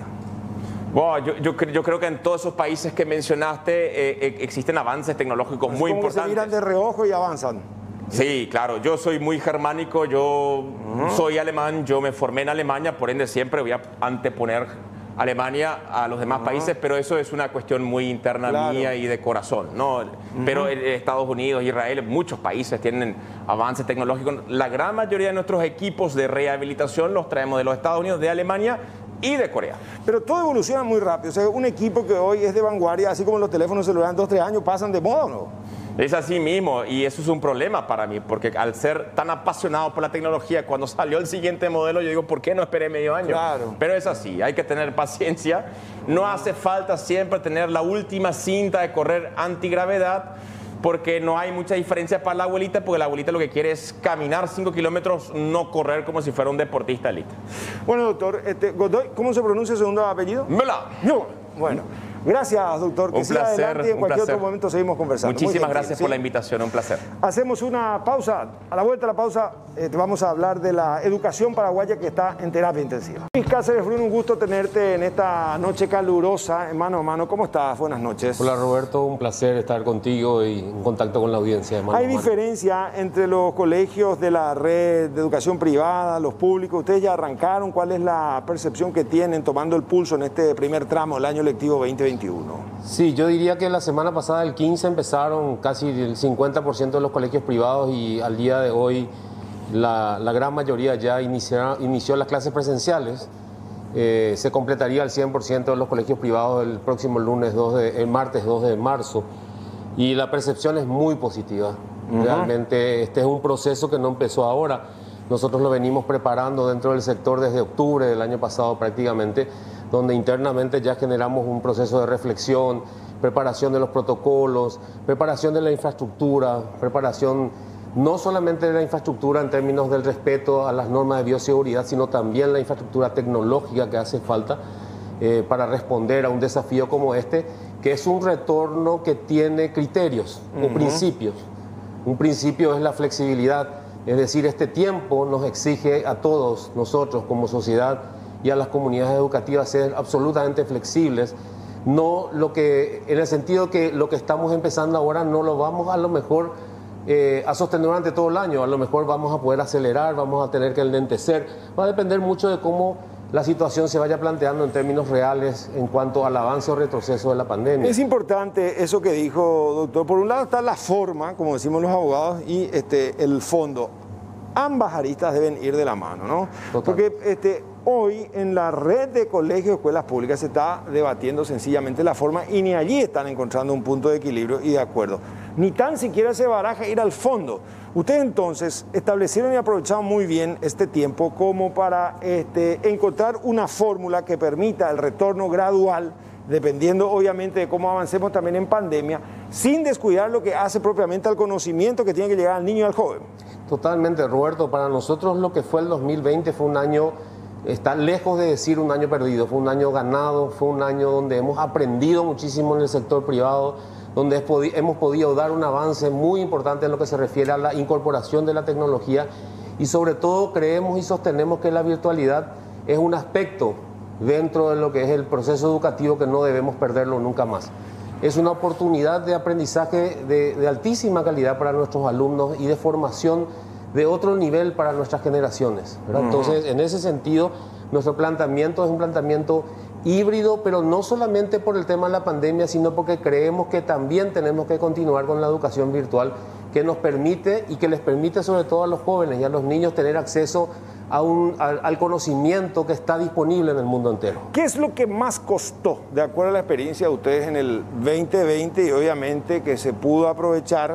Wow, yo, yo, yo creo que en todos esos países que mencionaste eh, existen avances tecnológicos muy como importantes. Se miran de reojo y avanzan. Sí, claro, yo soy muy germánico, yo uh-huh. soy alemán, yo me formé en Alemania, por ende siempre voy a anteponer Alemania a los demás uh-huh. países, pero eso es una cuestión muy interna claro. mía y de corazón, ¿no? Uh-huh. Pero en Estados Unidos, Israel, muchos países tienen avances tecnológicos. La gran mayoría de nuestros equipos de rehabilitación los traemos de los Estados Unidos, de Alemania y de Corea. Pero todo evoluciona muy rápido. O sea, un equipo que hoy es de vanguardia, así como los teléfonos celulares en dos o tres años pasan de moda, ¿o no? Es así mismo, y eso es un problema para mí, porque al ser tan apasionado por la tecnología, cuando salió el siguiente modelo, yo digo, ¿por qué no esperé medio año? Claro. Pero es así, hay que tener paciencia. No hace falta siempre tener la última cinta de correr antigravedad, porque no hay mucha diferencia para la abuelita, porque la abuelita lo que quiere es caminar cinco kilómetros, no correr como si fuera un deportista elite. Bueno, doctor, este, Godoy, ¿cómo se pronuncia su segundo apellido? Mela. No. Bueno. Gracias, doctor. Que un siga placer, adelante y en cualquier placer. otro momento seguimos conversando. Muchísimas gracias ¿sí? por la invitación, un placer. Hacemos una pausa. A la vuelta de la pausa eh, vamos a hablar de la educación paraguaya que está en terapia intensiva. Luis Cáceres Bruno, un gusto tenerte en esta noche calurosa, en mano a mano. ¿Cómo estás? Buenas noches. Hola Roberto, un placer estar contigo y en contacto con la audiencia. De mano ¿Hay a mano. diferencia entre los colegios de la red de educación privada, los públicos? ¿Ustedes ya arrancaron? ¿Cuál es la percepción que tienen tomando el pulso en este primer tramo del año lectivo veinte veintiuno? Sí, yo diría que la semana pasada, el quince, empezaron casi el cincuenta por ciento de los colegios privados y al día de hoy la, la gran mayoría ya inició, inició las clases presenciales. Eh, se completaría el cien por ciento de los colegios privados el próximo lunes, dos de, el martes dos de marzo. Y la percepción es muy positiva. Uh-huh. Realmente este es un proceso que no empezó ahora. Nosotros lo venimos preparando dentro del sector desde octubre del año pasado prácticamente, donde internamente ya generamos un proceso de reflexión, preparación de los protocolos, preparación de la infraestructura, preparación no solamente la infraestructura en términos del respeto a las normas de bioseguridad, sino también la infraestructura tecnológica que hace falta eh, para responder a un desafío como este, que es un retorno que tiene criterios uh-huh. o principios. Un principio es la flexibilidad, es decir, este tiempo nos exige a todos nosotros como sociedad y a las comunidades educativas ser absolutamente flexibles. No lo que, en el sentido que lo que estamos empezando ahora no lo vamos a lo mejor Eh, a sostener durante todo el año. A lo mejor vamos a poder acelerar, vamos a tener que enlentecer. Va a depender mucho de cómo la situación se vaya planteando en términos reales en cuanto al avance o retroceso de la pandemia. Es importante eso que dijo, doctor. Por un lado está la forma, como decimos los abogados, y este, el fondo. Ambas aristas deben ir de la mano, ¿no? Total. Porque este, hoy en la red de colegios y escuelas públicas se está debatiendo sencillamente la forma y ni allí están encontrando un punto de equilibrio y de acuerdo. Ni tan siquiera se baraja ir al fondo. Ustedes entonces establecieron y aprovecharon muy bien este tiempo como para este, encontrar una fórmula que permita el retorno gradual, dependiendo obviamente de cómo avancemos también en pandemia, sin descuidar lo que hace propiamente al conocimiento que tiene que llegar al niño y al joven. Totalmente, Roberto. Para nosotros lo que fue el dos mil veinte fue un año, está lejos de decir un año perdido, fue un año ganado, fue un año donde hemos aprendido muchísimo en el sector privado, donde hemos podido dar un avance muy importante en lo que se refiere a la incorporación de la tecnología y sobre todo creemos y sostenemos que la virtualidad es un aspecto dentro de lo que es el proceso educativo que no debemos perderlo nunca más. Es una oportunidad de aprendizaje de, de altísima calidad para nuestros alumnos y de formación de otro nivel para nuestras generaciones, ¿verdad? Uh-huh. Entonces, en ese sentido, nuestro planteamiento es un planteamiento híbrido, pero no solamente por el tema de la pandemia, sino porque creemos que también tenemos que continuar con la educación virtual que nos permite y que les permite sobre todo a los jóvenes y a los niños tener acceso a un, a, al conocimiento que está disponible en el mundo entero. ¿Qué es lo que más costó, de acuerdo a la experiencia de ustedes en el veinte veinte y obviamente que se pudo aprovechar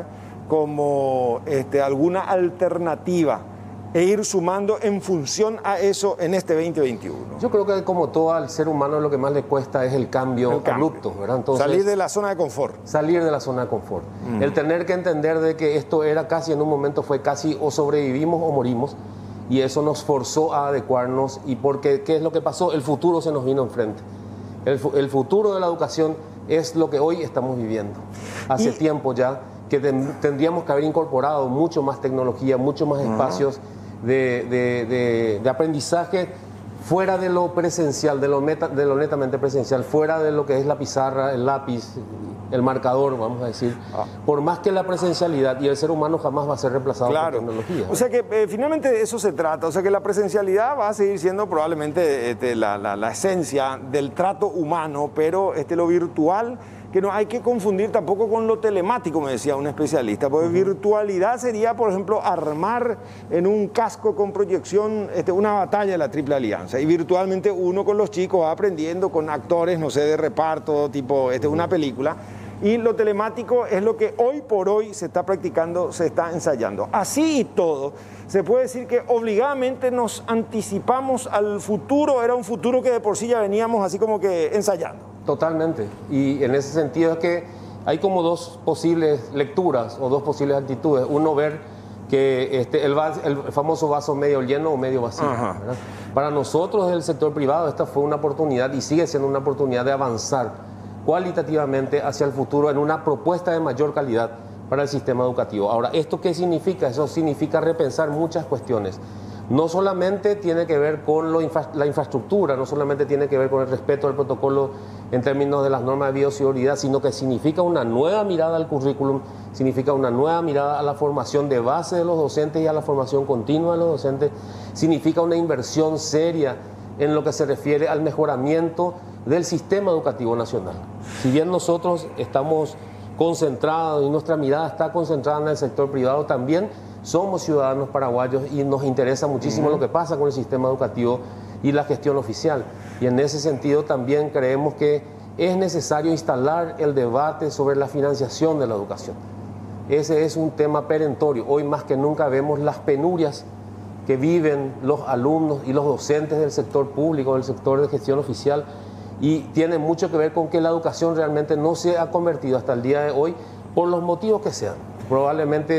como este, alguna alternativa e ir sumando en función a eso en este veinte veintiuno? Yo creo que como todo al ser humano lo que más le cuesta es el cambio, el cambio. abrupto, ¿verdad? Entonces, salir de la zona de confort. Salir de la zona de confort. Mm. El tener que entender de que esto era casi, en un momento fue casi o sobrevivimos o morimos, y eso nos forzó a adecuarnos. Y porque, ¿qué es lo que pasó? El futuro se nos vino enfrente. El, el futuro de la educación es lo que hoy estamos viviendo. Hace y... tiempo ya que ten, tendríamos que haber incorporado mucho más tecnología, mucho más espacios uh-huh. de, de, de, de aprendizaje fuera de lo presencial, de lo, meta, de lo netamente presencial, fuera de lo que es la pizarra, el lápiz, el marcador, vamos a decir. Ah. Por más que la presencialidad, y el ser humano jamás va a ser reemplazado claro. por tecnología. O sea que eh, finalmente de eso se trata, o sea que la presencialidad va a seguir siendo probablemente este, la, la, la esencia del trato humano, pero este, lo virtual, que no hay que confundir tampoco con lo telemático, me decía un especialista, porque uh-huh. virtualidad sería, por ejemplo, armar en un casco con proyección este, una batalla de la Triple Alianza, y virtualmente uno con los chicos va aprendiendo con actores, no sé, de reparto, tipo este, uh-huh. una película, y lo telemático es lo que hoy por hoy se está practicando, se está ensayando. Así y todo, se puede decir que obligadamente nos anticipamos al futuro, era un futuro que de por sí ya veníamos así como que ensayando. Totalmente, y en ese sentido es que hay como dos posibles lecturas o dos posibles actitudes. Uno, ver que este, el, vas, el famoso vaso medio lleno o medio vacío. Para nosotros del sector privado esta fue una oportunidad y sigue siendo una oportunidad de avanzar cualitativamente hacia el futuro en una propuesta de mayor calidad para el sistema educativo. Ahora, ¿esto qué significa? Eso significa repensar muchas cuestiones. No solamente tiene que ver con lo infra, la infraestructura, no solamente tiene que ver con el respeto al protocolo en términos de las normas de bioseguridad, sino que significa una nueva mirada al currículum, significa una nueva mirada a la formación de base de los docentes y a la formación continua de los docentes, significa una inversión seria en lo que se refiere al mejoramiento del sistema educativo nacional. Si bien nosotros estamos concentrados y nuestra mirada está concentrada en el sector privado, también somos ciudadanos paraguayos y nos interesa muchísimo uh-huh. lo que pasa con el sistema educativo y la gestión oficial. Y en ese sentido también creemos que es necesario instalar el debate sobre la financiación de la educación. Ese es un tema perentorio. Hoy más que nunca vemos las penurias que viven los alumnos y los docentes del sector público, del sector de gestión oficial, y tiene mucho que ver con que la educación realmente no se ha convertido hasta el día de hoy, por los motivos que sean. Probablemente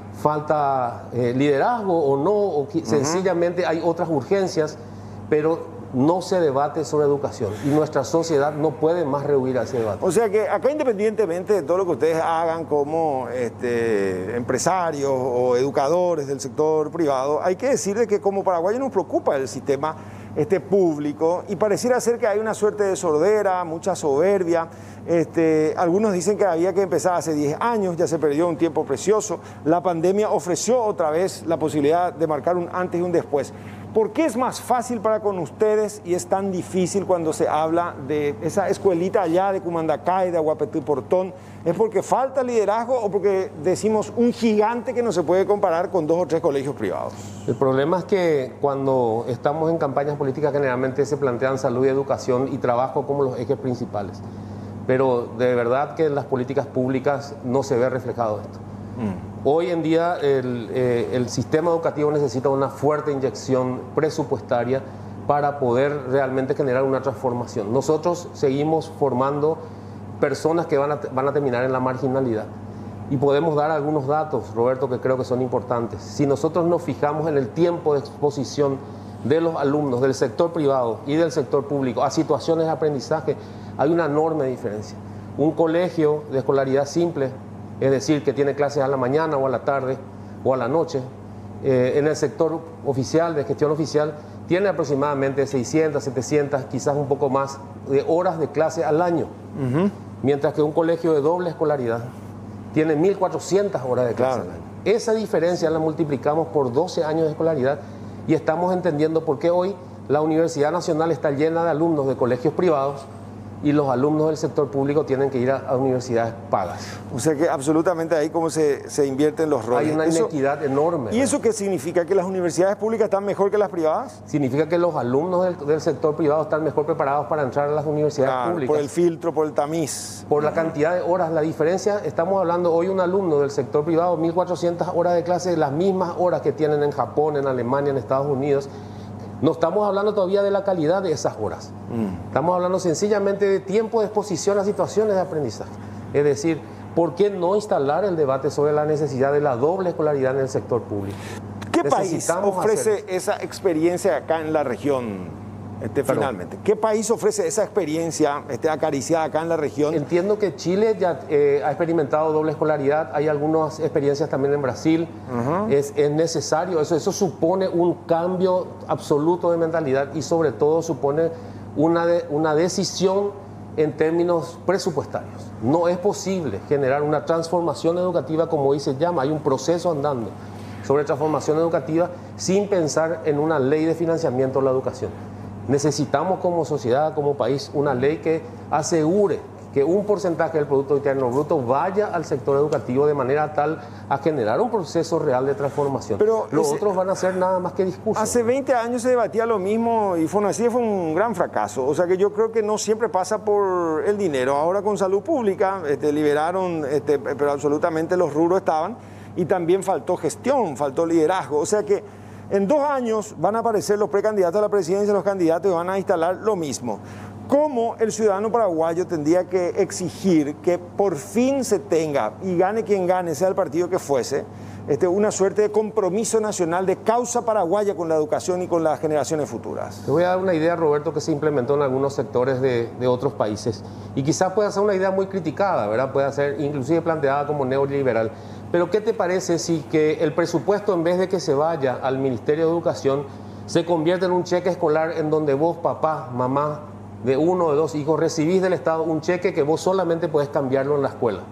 falta eh, liderazgo o no, o que, uh-huh. sencillamente hay otras urgencias, pero no se debate sobre educación y nuestra sociedad no puede más rehuir a ese debate. O sea que acá, independientemente de todo lo que ustedes hagan como este, empresarios o educadores del sector privado, hay que decir de que como paraguayos nos preocupa el sistema este, público y pareciera ser que hay una suerte de sordera, mucha soberbia. Este, algunos dicen que había que empezar hace diez años, ya se perdió un tiempo precioso. La pandemia ofreció otra vez la posibilidad de marcar un antes y un después. ¿Por qué es más fácil para con ustedes y es tan difícil cuando se habla de esa escuelita allá de Cumandacay, de Aguapetí Portón? ¿Es porque falta liderazgo o porque decimos un gigante que no se puede comparar con dos o tres colegios privados? El problema es que cuando estamos en campañas políticas generalmente se plantean salud y educación y trabajo como los ejes principales. Pero de verdad que en las políticas públicas no se ve reflejado esto. Mm. Hoy en día el, eh, el sistema educativo necesita una fuerte inyección presupuestaria para poder realmente generar una transformación. Nosotros seguimos formando personas que van a, van a terminar en la marginalidad. Y podemos dar algunos datos, Roberto, que creo que son importantes. Si nosotros nos fijamos en el tiempo de exposición de los alumnos del sector privado y del sector público a situaciones de aprendizaje, hay una enorme diferencia. Un colegio de escolaridad simple, es decir, que tiene clases a la mañana o a la tarde o a la noche, eh, en el sector oficial, de gestión oficial, tiene aproximadamente seiscientas, setecientas, quizás un poco más, de horas de clase al año. Uh-huh. Mientras que un colegio de doble escolaridad tiene mil cuatrocientas horas de clase claro. al año. Esa diferencia la multiplicamos por doce años de escolaridad y estamos entendiendo por qué hoy la Universidad Nacional está llena de alumnos de colegios privados y los alumnos del sector público tienen que ir a, a universidades pagas. O sea que absolutamente ahí cómo se, se invierten los roles. Hay una inequidad eso, enorme. ¿Y ¿no? eso qué significa? ¿Que las universidades públicas están mejor que las privadas? Significa que los alumnos del, del sector privado están mejor preparados para entrar a las universidades claro, públicas. Por el filtro, por el tamiz. Por la cantidad de horas. La diferencia, estamos hablando hoy un alumno del sector privado, mil cuatrocientas horas de clase, las mismas horas que tienen en Japón, en Alemania, en Estados Unidos. No estamos hablando todavía de la calidad de esas horas. Mm. Estamos hablando sencillamente de tiempo de exposición a situaciones de aprendizaje. Es decir, ¿por qué no instalar el debate sobre la necesidad de la doble escolaridad en el sector público? ¿Qué país ofrece esa experiencia acá en la región? Este, finalmente, ¿qué país ofrece esa experiencia este, acariciada acá en la región? Entiendo que Chile ya eh, ha experimentado doble escolaridad, hay algunas experiencias también en Brasil. Uh-huh. es, es necesario, eso, eso supone un cambio absoluto de mentalidad y sobre todo supone una, de, una decisión en términos presupuestarios. No es posible generar una transformación educativa como hoy se llama, hay un proceso andando sobre transformación educativa sin pensar en una ley de financiamiento de la educación. Necesitamos como sociedad, como país, una ley que asegure que un porcentaje del Producto Interno Bruto vaya al sector educativo de manera tal a generar un proceso real de transformación. Pero los ese, otros van a ser nada más que discursos. Hace veinte años se debatía lo mismo y FONACYE fue un gran fracaso. O sea que yo creo que no siempre pasa por el dinero. Ahora con salud pública este, liberaron, este, pero absolutamente los rubros estaban y también faltó gestión, faltó liderazgo. O sea que en dos años van a aparecer los precandidatos a la presidencia, los candidatos y van a instalar lo mismo. ¿Cómo el ciudadano paraguayo tendría que exigir que por fin se tenga, y gane quien gane, sea el partido que fuese, este, una suerte de compromiso nacional, de causa paraguaya con la educación y con las generaciones futuras? Te voy a dar una idea, Roberto, que se implementó en algunos sectores de, de otros países. Y quizás pueda ser una idea muy criticada, ¿verdad? Puede ser inclusive planteada como neoliberal. Pero ¿qué te parece si que el presupuesto, en vez de que se vaya al Ministerio de Educación, se convierte en un cheque escolar en donde vos, papá, mamá, de uno o de dos hijos, recibís del Estado un cheque que vos solamente podés cambiarlo en la escuela?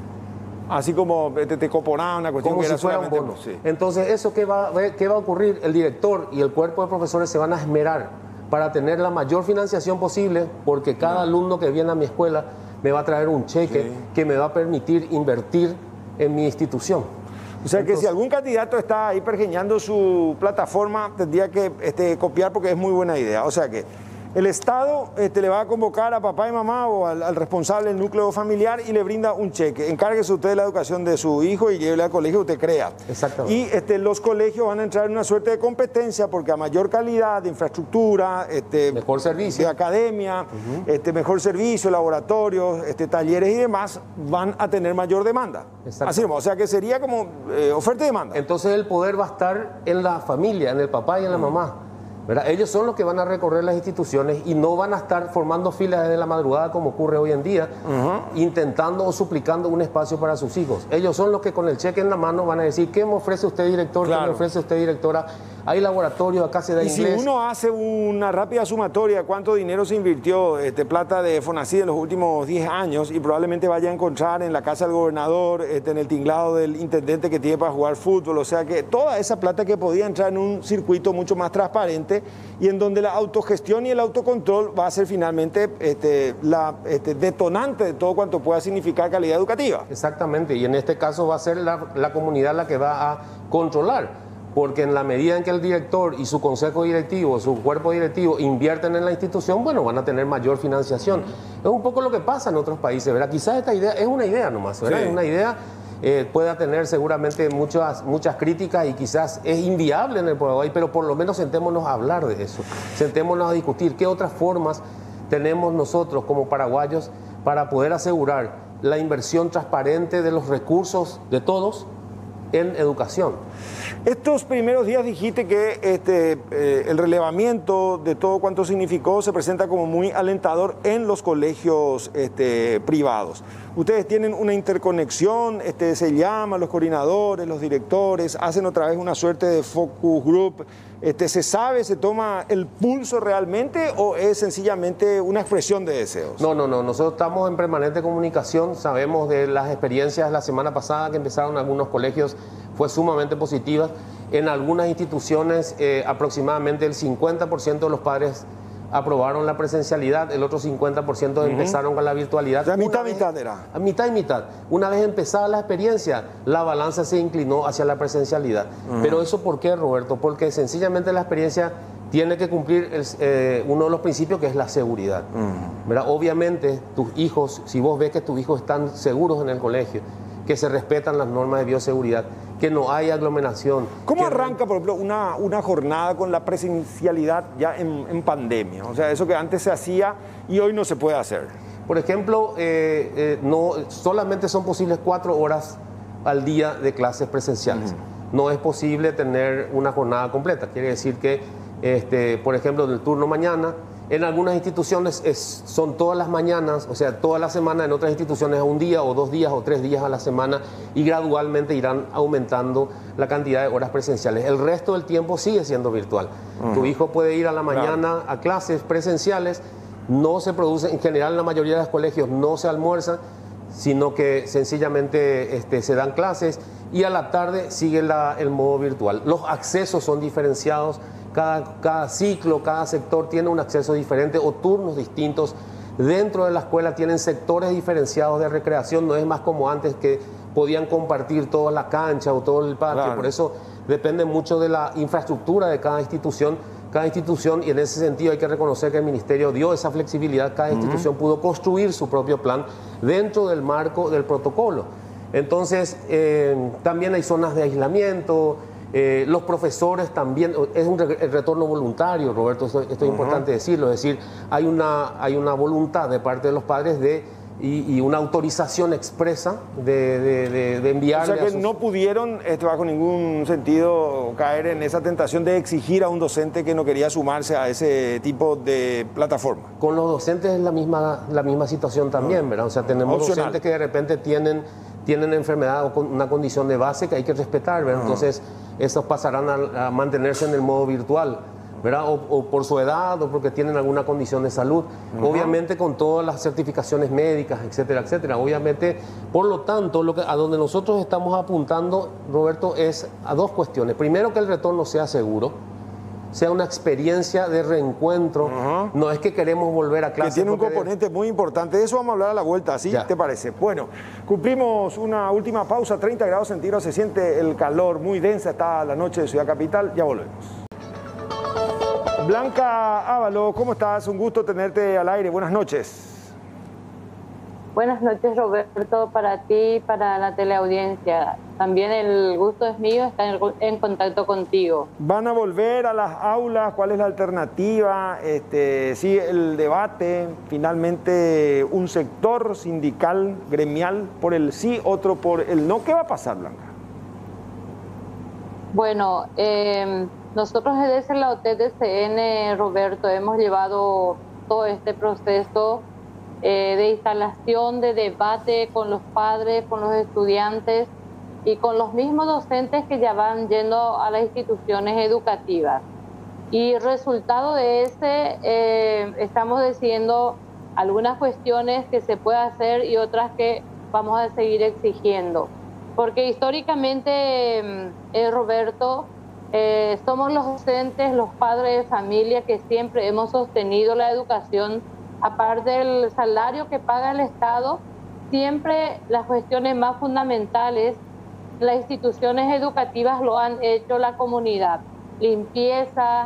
Mm. Así como te, te coponaba una cuestión como que si era fuera un bono. Sí. Entonces, ¿eso qué va, qué va a ocurrir? El director y el cuerpo de profesores se van a esmerar para tener la mayor financiación posible, porque cada no. alumno que viene a mi escuela me va a traer un cheque sí. que me va a permitir invertir en mi institución. O sea, Entonces, que si algún candidato está ahí pergeñando su plataforma, tendría que este, copiar porque es muy buena idea. O sea que El Estado este, le va a convocar a papá y mamá o al, al responsable del núcleo familiar y le brinda un cheque. Encárguese usted de la educación de su hijo y llévele al colegio que usted crea. Exactamente. Y este, los colegios van a entrar en una suerte de competencia porque a mayor calidad de infraestructura, este, mejor servicio, de academia, uh-huh. este, mejor servicio, laboratorios, este, talleres y demás, van a tener mayor demanda. Así, o sea que sería como eh, oferta y demanda. Entonces el poder va a estar en la familia, en el papá y en la uh-huh. mamá. ¿verdad? Ellos son los que van a recorrer las instituciones y no van a estar formando filas desde la madrugada como ocurre hoy en día, uh-huh. intentando o suplicando un espacio para sus hijos. Ellos son los que con el cheque en la mano van a decir, ¿qué me ofrece usted, director? Claro. ¿Qué me ofrece usted, directora? Hay laboratorios, acá se da y inglés. Si uno hace una rápida sumatoria, ¿cuánto dinero se invirtió este, plata de Fonacid en los últimos diez años? Y probablemente vaya a encontrar en la casa del gobernador, este, en el tinglado del intendente que tiene para jugar fútbol. O sea que toda esa plata que podía entrar en un circuito mucho más transparente y en donde la autogestión y el autocontrol va a ser finalmente este, la este, detonante de todo cuanto pueda significar calidad educativa. Exactamente, y en este caso va a ser la, la comunidad la que va a controlar. Porque en la medida en que el director y su consejo directivo, su cuerpo directivo invierten en la institución, bueno, van a tener mayor financiación. Es un poco lo que pasa en otros países, ¿verdad? Quizás esta idea es una idea nomás, ¿verdad? Sí. Es una idea, eh, pueda tener seguramente muchas, muchas críticas y quizás es inviable en el Paraguay, pero por lo menos sentémonos a hablar de eso, sentémonos a discutir qué otras formas tenemos nosotros como paraguayos para poder asegurar la inversión transparente de los recursos de todos en educación. Estos primeros días dijiste que este, eh, el relevamiento de todo cuanto significó se presenta como muy alentador en los colegios este, privados. Ustedes tienen una interconexión, este, se llaman los coordinadores, los directores, hacen otra vez una suerte de focus group. Este, ¿Se sabe, se toma el pulso realmente o es sencillamente una expresión de deseos? No, no, no. Nosotros estamos en permanente comunicación. Sabemos de las experiencias la semana pasada que empezaron algunos colegios, fue sumamente positiva. En algunas instituciones eh, aproximadamente el cincuenta por ciento de los padres aprobaron la presencialidad, el otro cincuenta por ciento uh-huh. empezaron con la virtualidad. O sea, mitad, vez, mitad era. A mitad y mitad. Una vez empezada la experiencia, la balanza se inclinó hacia la presencialidad. Uh-huh. Pero eso, ¿por qué, Roberto? Porque sencillamente la experiencia tiene que cumplir el, eh, uno de los principios, que es la seguridad. Uh-huh. ¿Verdad? Obviamente, tus hijos, si vos ves que tus hijos están seguros en el colegio, que se respetan las normas de bioseguridad, que no hay aglomeración. ¿Cómo que... arranca, por ejemplo, una, una jornada con la presencialidad ya en, en pandemia? O sea, eso que antes se hacía y hoy no se puede hacer. Por ejemplo, eh, eh, no, solamente son posibles cuatro horas al día de clases presenciales. Uh-huh. No es posible tener una jornada completa. Quiere decir que, este, por ejemplo, del turno mañana, en algunas instituciones es, son todas las mañanas, o sea, toda la semana, en otras instituciones un día o dos días o tres días a la semana y gradualmente irán aumentando la cantidad de horas presenciales. El resto del tiempo sigue siendo virtual. Uh-huh. Tu hijo puede ir a la mañana claro. a clases presenciales, no se produce, en general en la mayoría de los colegios no se almuerza, sino que sencillamente este, se dan clases y a la tarde sigue la, el modo virtual. Los accesos son diferenciados. Cada, cada ciclo, cada sector tiene un acceso diferente o turnos distintos. Dentro de la escuela tienen sectores diferenciados de recreación. No es más como antes que podían compartir toda la cancha o todo el patio. Claro. Por eso depende mucho de la infraestructura de cada institución. Cada institución, y en ese sentido hay que reconocer que el Ministerio dio esa flexibilidad. Cada uh-huh. institución pudo construir su propio plan dentro del marco del protocolo. Entonces, eh, también hay zonas de aislamiento. Eh, los profesores también, es un re, el retorno voluntario, Roberto, esto, esto es uh-huh. importante decirlo, es decir, hay una, hay una voluntad de parte de los padres de, y, y una autorización expresa de, de, de, de enviarle. O sea que sus... no pudieron, este, bajo ningún sentido, caer en esa tentación de exigir a un docente que no quería sumarse a ese tipo de plataforma. Con los docentes es la misma, la misma situación también, ¿verdad? O sea, tenemos Opcional. docentes que de repente tienen, tienen enfermedad o una condición de base que hay que respetar, ¿verdad? Uh-huh. Entonces, esos pasarán a, a mantenerse en el modo virtual, ¿verdad? O, o por su edad o porque tienen alguna condición de salud. Uh-huh. Obviamente con todas las certificaciones médicas, etcétera, etcétera. Obviamente, por lo tanto, lo que, a donde nosotros estamos apuntando, Roberto, es a dos cuestiones. Primero, que el retorno sea seguro, sea una experiencia de reencuentro. Uh-huh. No es que queremos volver a clase. Que tiene un componente muy importante. De eso vamos a hablar a la vuelta, ¿sí? Ya. ¿Te parece? Bueno, cumplimos una última pausa, treinta grados centígrados, se siente el calor muy densa, está la noche de Ciudad Capital, ya volvemos. Blanca Ávalo, ¿cómo estás? Un gusto tenerte al aire. Buenas noches. Buenas noches, Roberto, para ti, para la teleaudiencia. También el gusto es mío estar en contacto contigo. ¿Van a volver a las aulas? ¿Cuál es la alternativa? Este, sí, el debate, finalmente un sector sindical, gremial, por el sí, otro por el no. ¿Qué va a pasar, Blanca? Bueno, eh, nosotros desde la O T D C N, Roberto, hemos llevado todo este proceso Eh, de instalación, de debate con los padres, con los estudiantes y con los mismos docentes que ya van yendo a las instituciones educativas. Y resultado de ese, eh, estamos decidiendo algunas cuestiones que se puede hacer y otras que vamos a seguir exigiendo. Porque históricamente, eh, Roberto, eh, somos los docentes, los padres de familia que siempre hemos sostenido la educación. Aparte del salario que paga el Estado, siempre las cuestiones más fundamentales, las instituciones educativas lo han hecho la comunidad. Limpieza,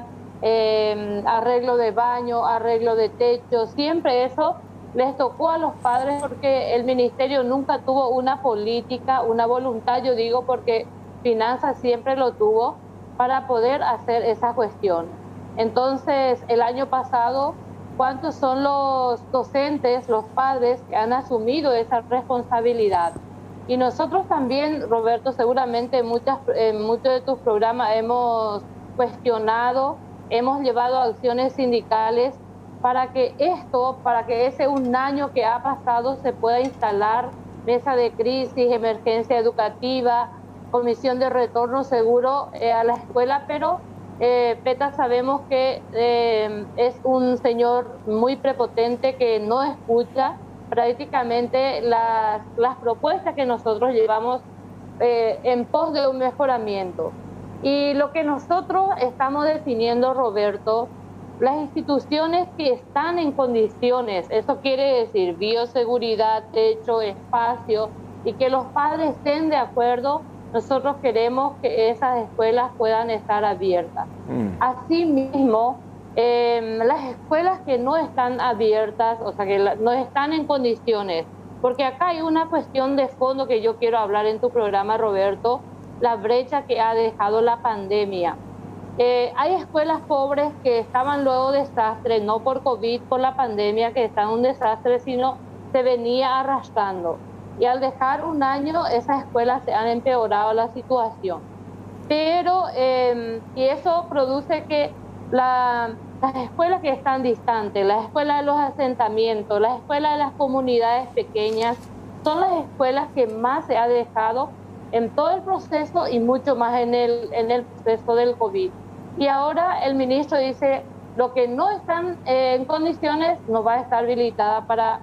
eh, arreglo de baño, arreglo de techo, siempre eso les tocó a los padres porque el ministerio nunca tuvo una política, una voluntad, yo digo porque finanzas siempre lo tuvo para poder hacer esa cuestión. Entonces, el año pasado, ¿cuántos son los docentes, los padres que han asumido esa responsabilidad? Y nosotros también, Roberto, seguramente en, muchas, en muchos de tus programas hemos cuestionado, hemos llevado acciones sindicales para que esto, para que ese un año que ha pasado se pueda instalar mesa de crisis, emergencia educativa, comisión de retorno seguro eh, a la escuela, pero Eh, Peta sabemos que eh, es un señor muy prepotente que no escucha prácticamente las, las propuestas que nosotros llevamos eh, en pos de un mejoramiento. Y lo que nosotros estamos definiendo, Roberto, las instituciones que están en condiciones, eso quiere decir bioseguridad, techo, espacio, y que los padres estén de acuerdo. Nosotros queremos que esas escuelas puedan estar abiertas. Mm. Asimismo, eh, las escuelas que no están abiertas, o sea, que la, no están en condiciones, porque acá hay una cuestión de fondo que yo quiero hablar en tu programa, Roberto, la brecha que ha dejado la pandemia. Eh, hay escuelas pobres que estaban luego desastre, no por COVID, por la pandemia, que están en un desastre, sino se venía arrastrando. Y al dejar un año, esas escuelas se han empeorado la situación. Pero, eh, y eso produce que la, las escuelas que están distantes, las escuelas de los asentamientos, las escuelas de las comunidades pequeñas, son las escuelas que más se ha dejado en todo el proceso y mucho más en el, en el proceso del COVID. Y ahora el ministro dice, lo que no están eh, en condiciones no va a estar habilitada para...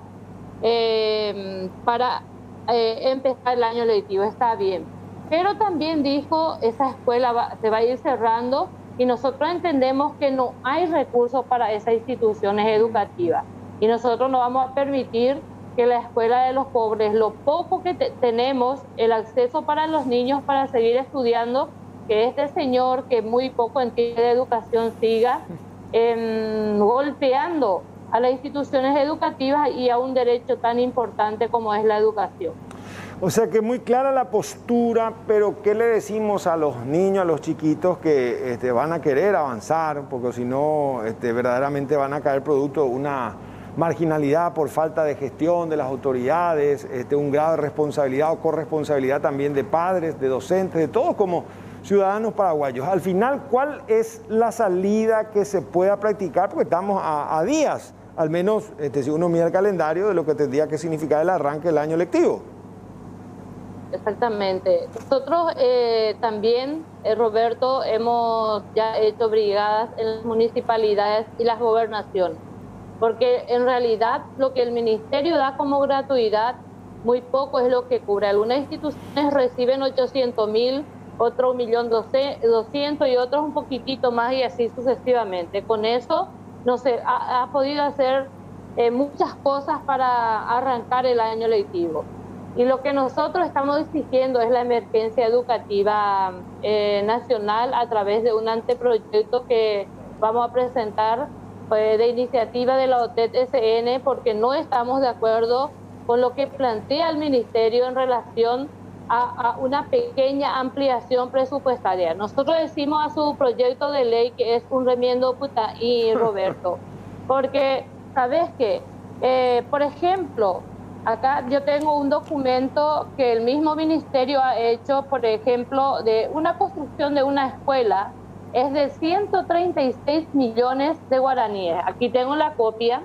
Eh, para Eh, empezar el año lectivo, está bien. Pero también dijo, esa escuela va, se va a ir cerrando y nosotros entendemos que no hay recursos para esas instituciones educativas. Y nosotros no vamos a permitir que la escuela de los pobres, lo poco que te, tenemos, el acceso para los niños para seguir estudiando, que este señor que muy poco entiende de educación siga eh, golpeando a las instituciones educativas y a un derecho tan importante como es la educación. O sea que muy clara la postura, pero ¿qué le decimos a los niños, a los chiquitos que este, van a querer avanzar? Porque si no, este, verdaderamente van a caer producto de una marginalidad por falta de gestión de las autoridades, este, un grado de responsabilidad o corresponsabilidad también de padres, de docentes, de todos como ciudadanos paraguayos. Al final, ¿cuál es la salida que se pueda practicar? Porque estamos a, a días, al menos este, si uno mira el calendario, de lo que tendría que significar el arranque del año lectivo. Exactamente. Nosotros eh, también, eh, Roberto, hemos ya hecho brigadas en las municipalidades y las gobernaciones, porque en realidad lo que el ministerio da como gratuidad, muy poco es lo que cubre. Algunas instituciones reciben ochocientos mil, otro un millón doscientos y otros un poquitito más y así sucesivamente. Con eso no se ha, ha podido hacer eh, muchas cosas para arrancar el año lectivo. Y lo que nosotros estamos exigiendo es la emergencia educativa eh, nacional a través de un anteproyecto que vamos a presentar eh, de iniciativa de la O T E D S N porque no estamos de acuerdo con lo que plantea el Ministerio en relación a, a una pequeña ampliación presupuestaria. Nosotros decimos a su proyecto de ley que es un remiendo puta y Roberto, porque sabes qué, eh, por ejemplo, acá yo tengo un documento que el mismo ministerio ha hecho, por ejemplo, de una construcción de una escuela, es de ciento treinta y seis millones de guaraníes. Aquí tengo la copia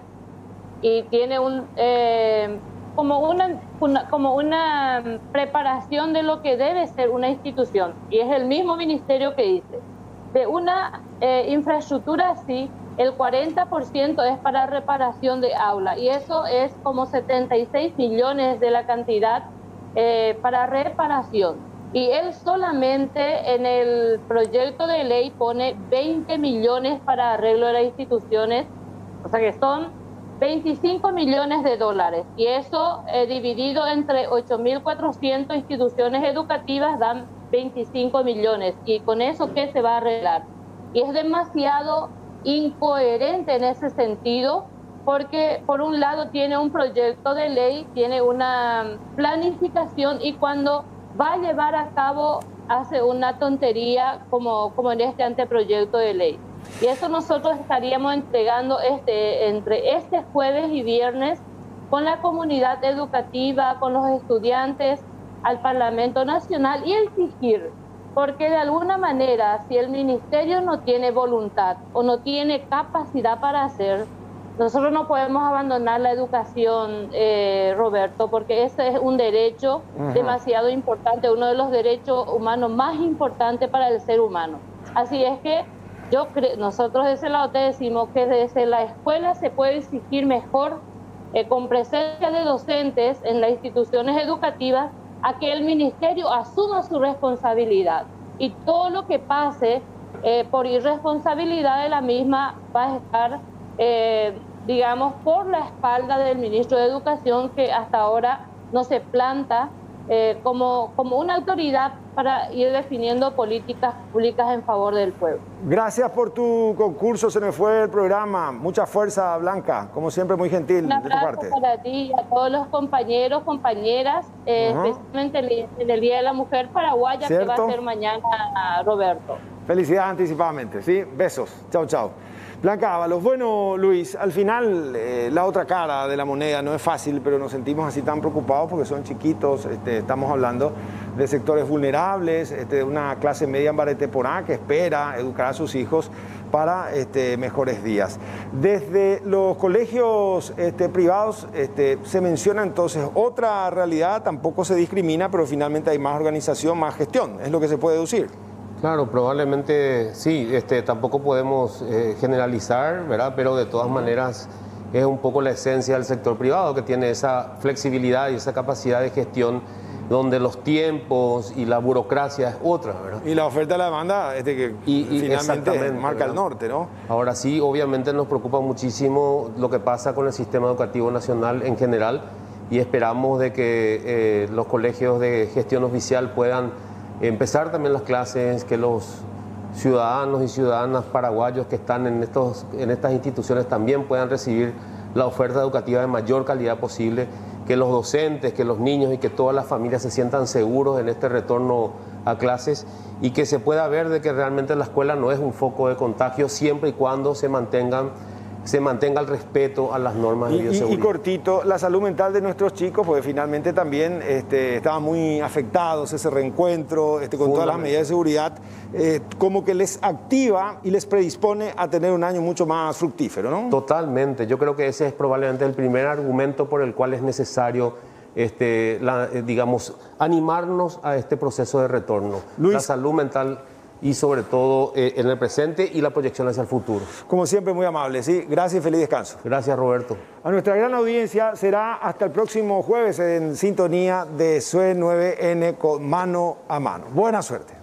y tiene un eh, como una, una como una preparación de lo que debe ser una institución, y es el mismo ministerio que dice de una eh, infraestructura así, el cuarenta por ciento es para reparación de aula, y eso es como setenta y seis millones de la cantidad eh, para reparación. Y él solamente en el proyecto de ley pone veinte millones para arreglo de las instituciones, o sea que son veinticinco millones de dólares. Y eso eh, dividido entre ocho mil cuatrocientas instituciones educativas dan veinticinco millones. ¿Y con eso qué se va a arreglar? Y es demasiado incoherente en ese sentido, porque por un lado tiene un proyecto de ley, tiene una planificación, y cuando va a llevar a cabo hace una tontería como, como en este anteproyecto de ley. Y eso nosotros estaríamos entregando este, entre este jueves y viernes con la comunidad educativa, con los estudiantes, al Parlamento Nacional, y exigir, porque de alguna manera si el ministerio no tiene voluntad o no tiene capacidad para hacer, nosotros no podemos abandonar la educación, eh, Roberto, porque ese es un derecho uh-huh. demasiado importante, uno de los derechos humanos más importantes para el ser humano. Así es que yo creo, nosotros desde la O T E decimos que desde la escuela se puede exigir mejor, eh, con presencia de docentes en las instituciones educativas, a que el ministerio asuma su responsabilidad, y todo lo que pase eh, por irresponsabilidad de la misma va a estar, eh, digamos, por la espalda del ministro de Educación, que hasta ahora no se planta eh, como, como una autoridad para ir definiendo políticas públicas en favor del pueblo. Gracias por tu concurso, se me fue el programa. Mucha fuerza, Blanca, como siempre muy gentil Un de tu parte. abrazo para ti y a todos los compañeros, compañeras, eh, uh-huh. especialmente en el Día de la Mujer Paraguaya, ¿cierto?, que va a ser mañana, Roberto. Felicidades anticipadamente, ¿sí? Besos. Chao, chao. Blanca Ábalos. Bueno, Luis, al final eh, la otra cara de la moneda no es fácil, pero nos sentimos así tan preocupados porque son chiquitos. Este, estamos hablando de sectores vulnerables, este, una clase media en Bareteporá que espera educar a sus hijos para este, mejores días. Desde los colegios este, privados este, se menciona entonces otra realidad, tampoco se discrimina, pero finalmente hay más organización, más gestión, es lo que se puede deducir. Claro, probablemente sí, este, tampoco podemos eh, generalizar, ¿verdad? Pero de todas maneras es un poco la esencia del sector privado, que tiene esa flexibilidad y esa capacidad de gestión, donde los tiempos y la burocracia es otra, ¿verdad? Y la oferta y la demanda este que y, y finalmente marca el norte, ¿no? Ahora sí, obviamente nos preocupa muchísimo lo que pasa con el sistema educativo nacional en general, y esperamos de que eh, los colegios de gestión oficial puedan empezar también las clases, que los ciudadanos y ciudadanas paraguayos que están en, estos, en estas instituciones también puedan recibir la oferta educativa de mayor calidad posible, que los docentes, que los niños y que todas las familias se sientan seguros en este retorno a clases, y que se pueda ver de que realmente la escuela no es un foco de contagio siempre y cuando se mantengan se mantenga el respeto a las normas de y, bioseguridad. Y, y cortito, la salud mental de nuestros chicos, porque finalmente también este, estaban muy afectados, ese reencuentro este, con todas las medidas de seguridad, eh, como que les activa y les predispone a tener un año mucho más fructífero, ¿no? Totalmente, yo creo que ese es probablemente el primer argumento por el cual es necesario este, la, eh, digamos, animarnos a este proceso de retorno. Luis, la salud mental y sobre todo eh, en el presente y la proyección hacia el futuro. Como siempre, muy amable, ¿sí? Gracias y feliz descanso. Gracias, Roberto. A nuestra gran audiencia será hasta el próximo jueves en sintonía de S U E nueve N con Mano a Mano. Buena suerte.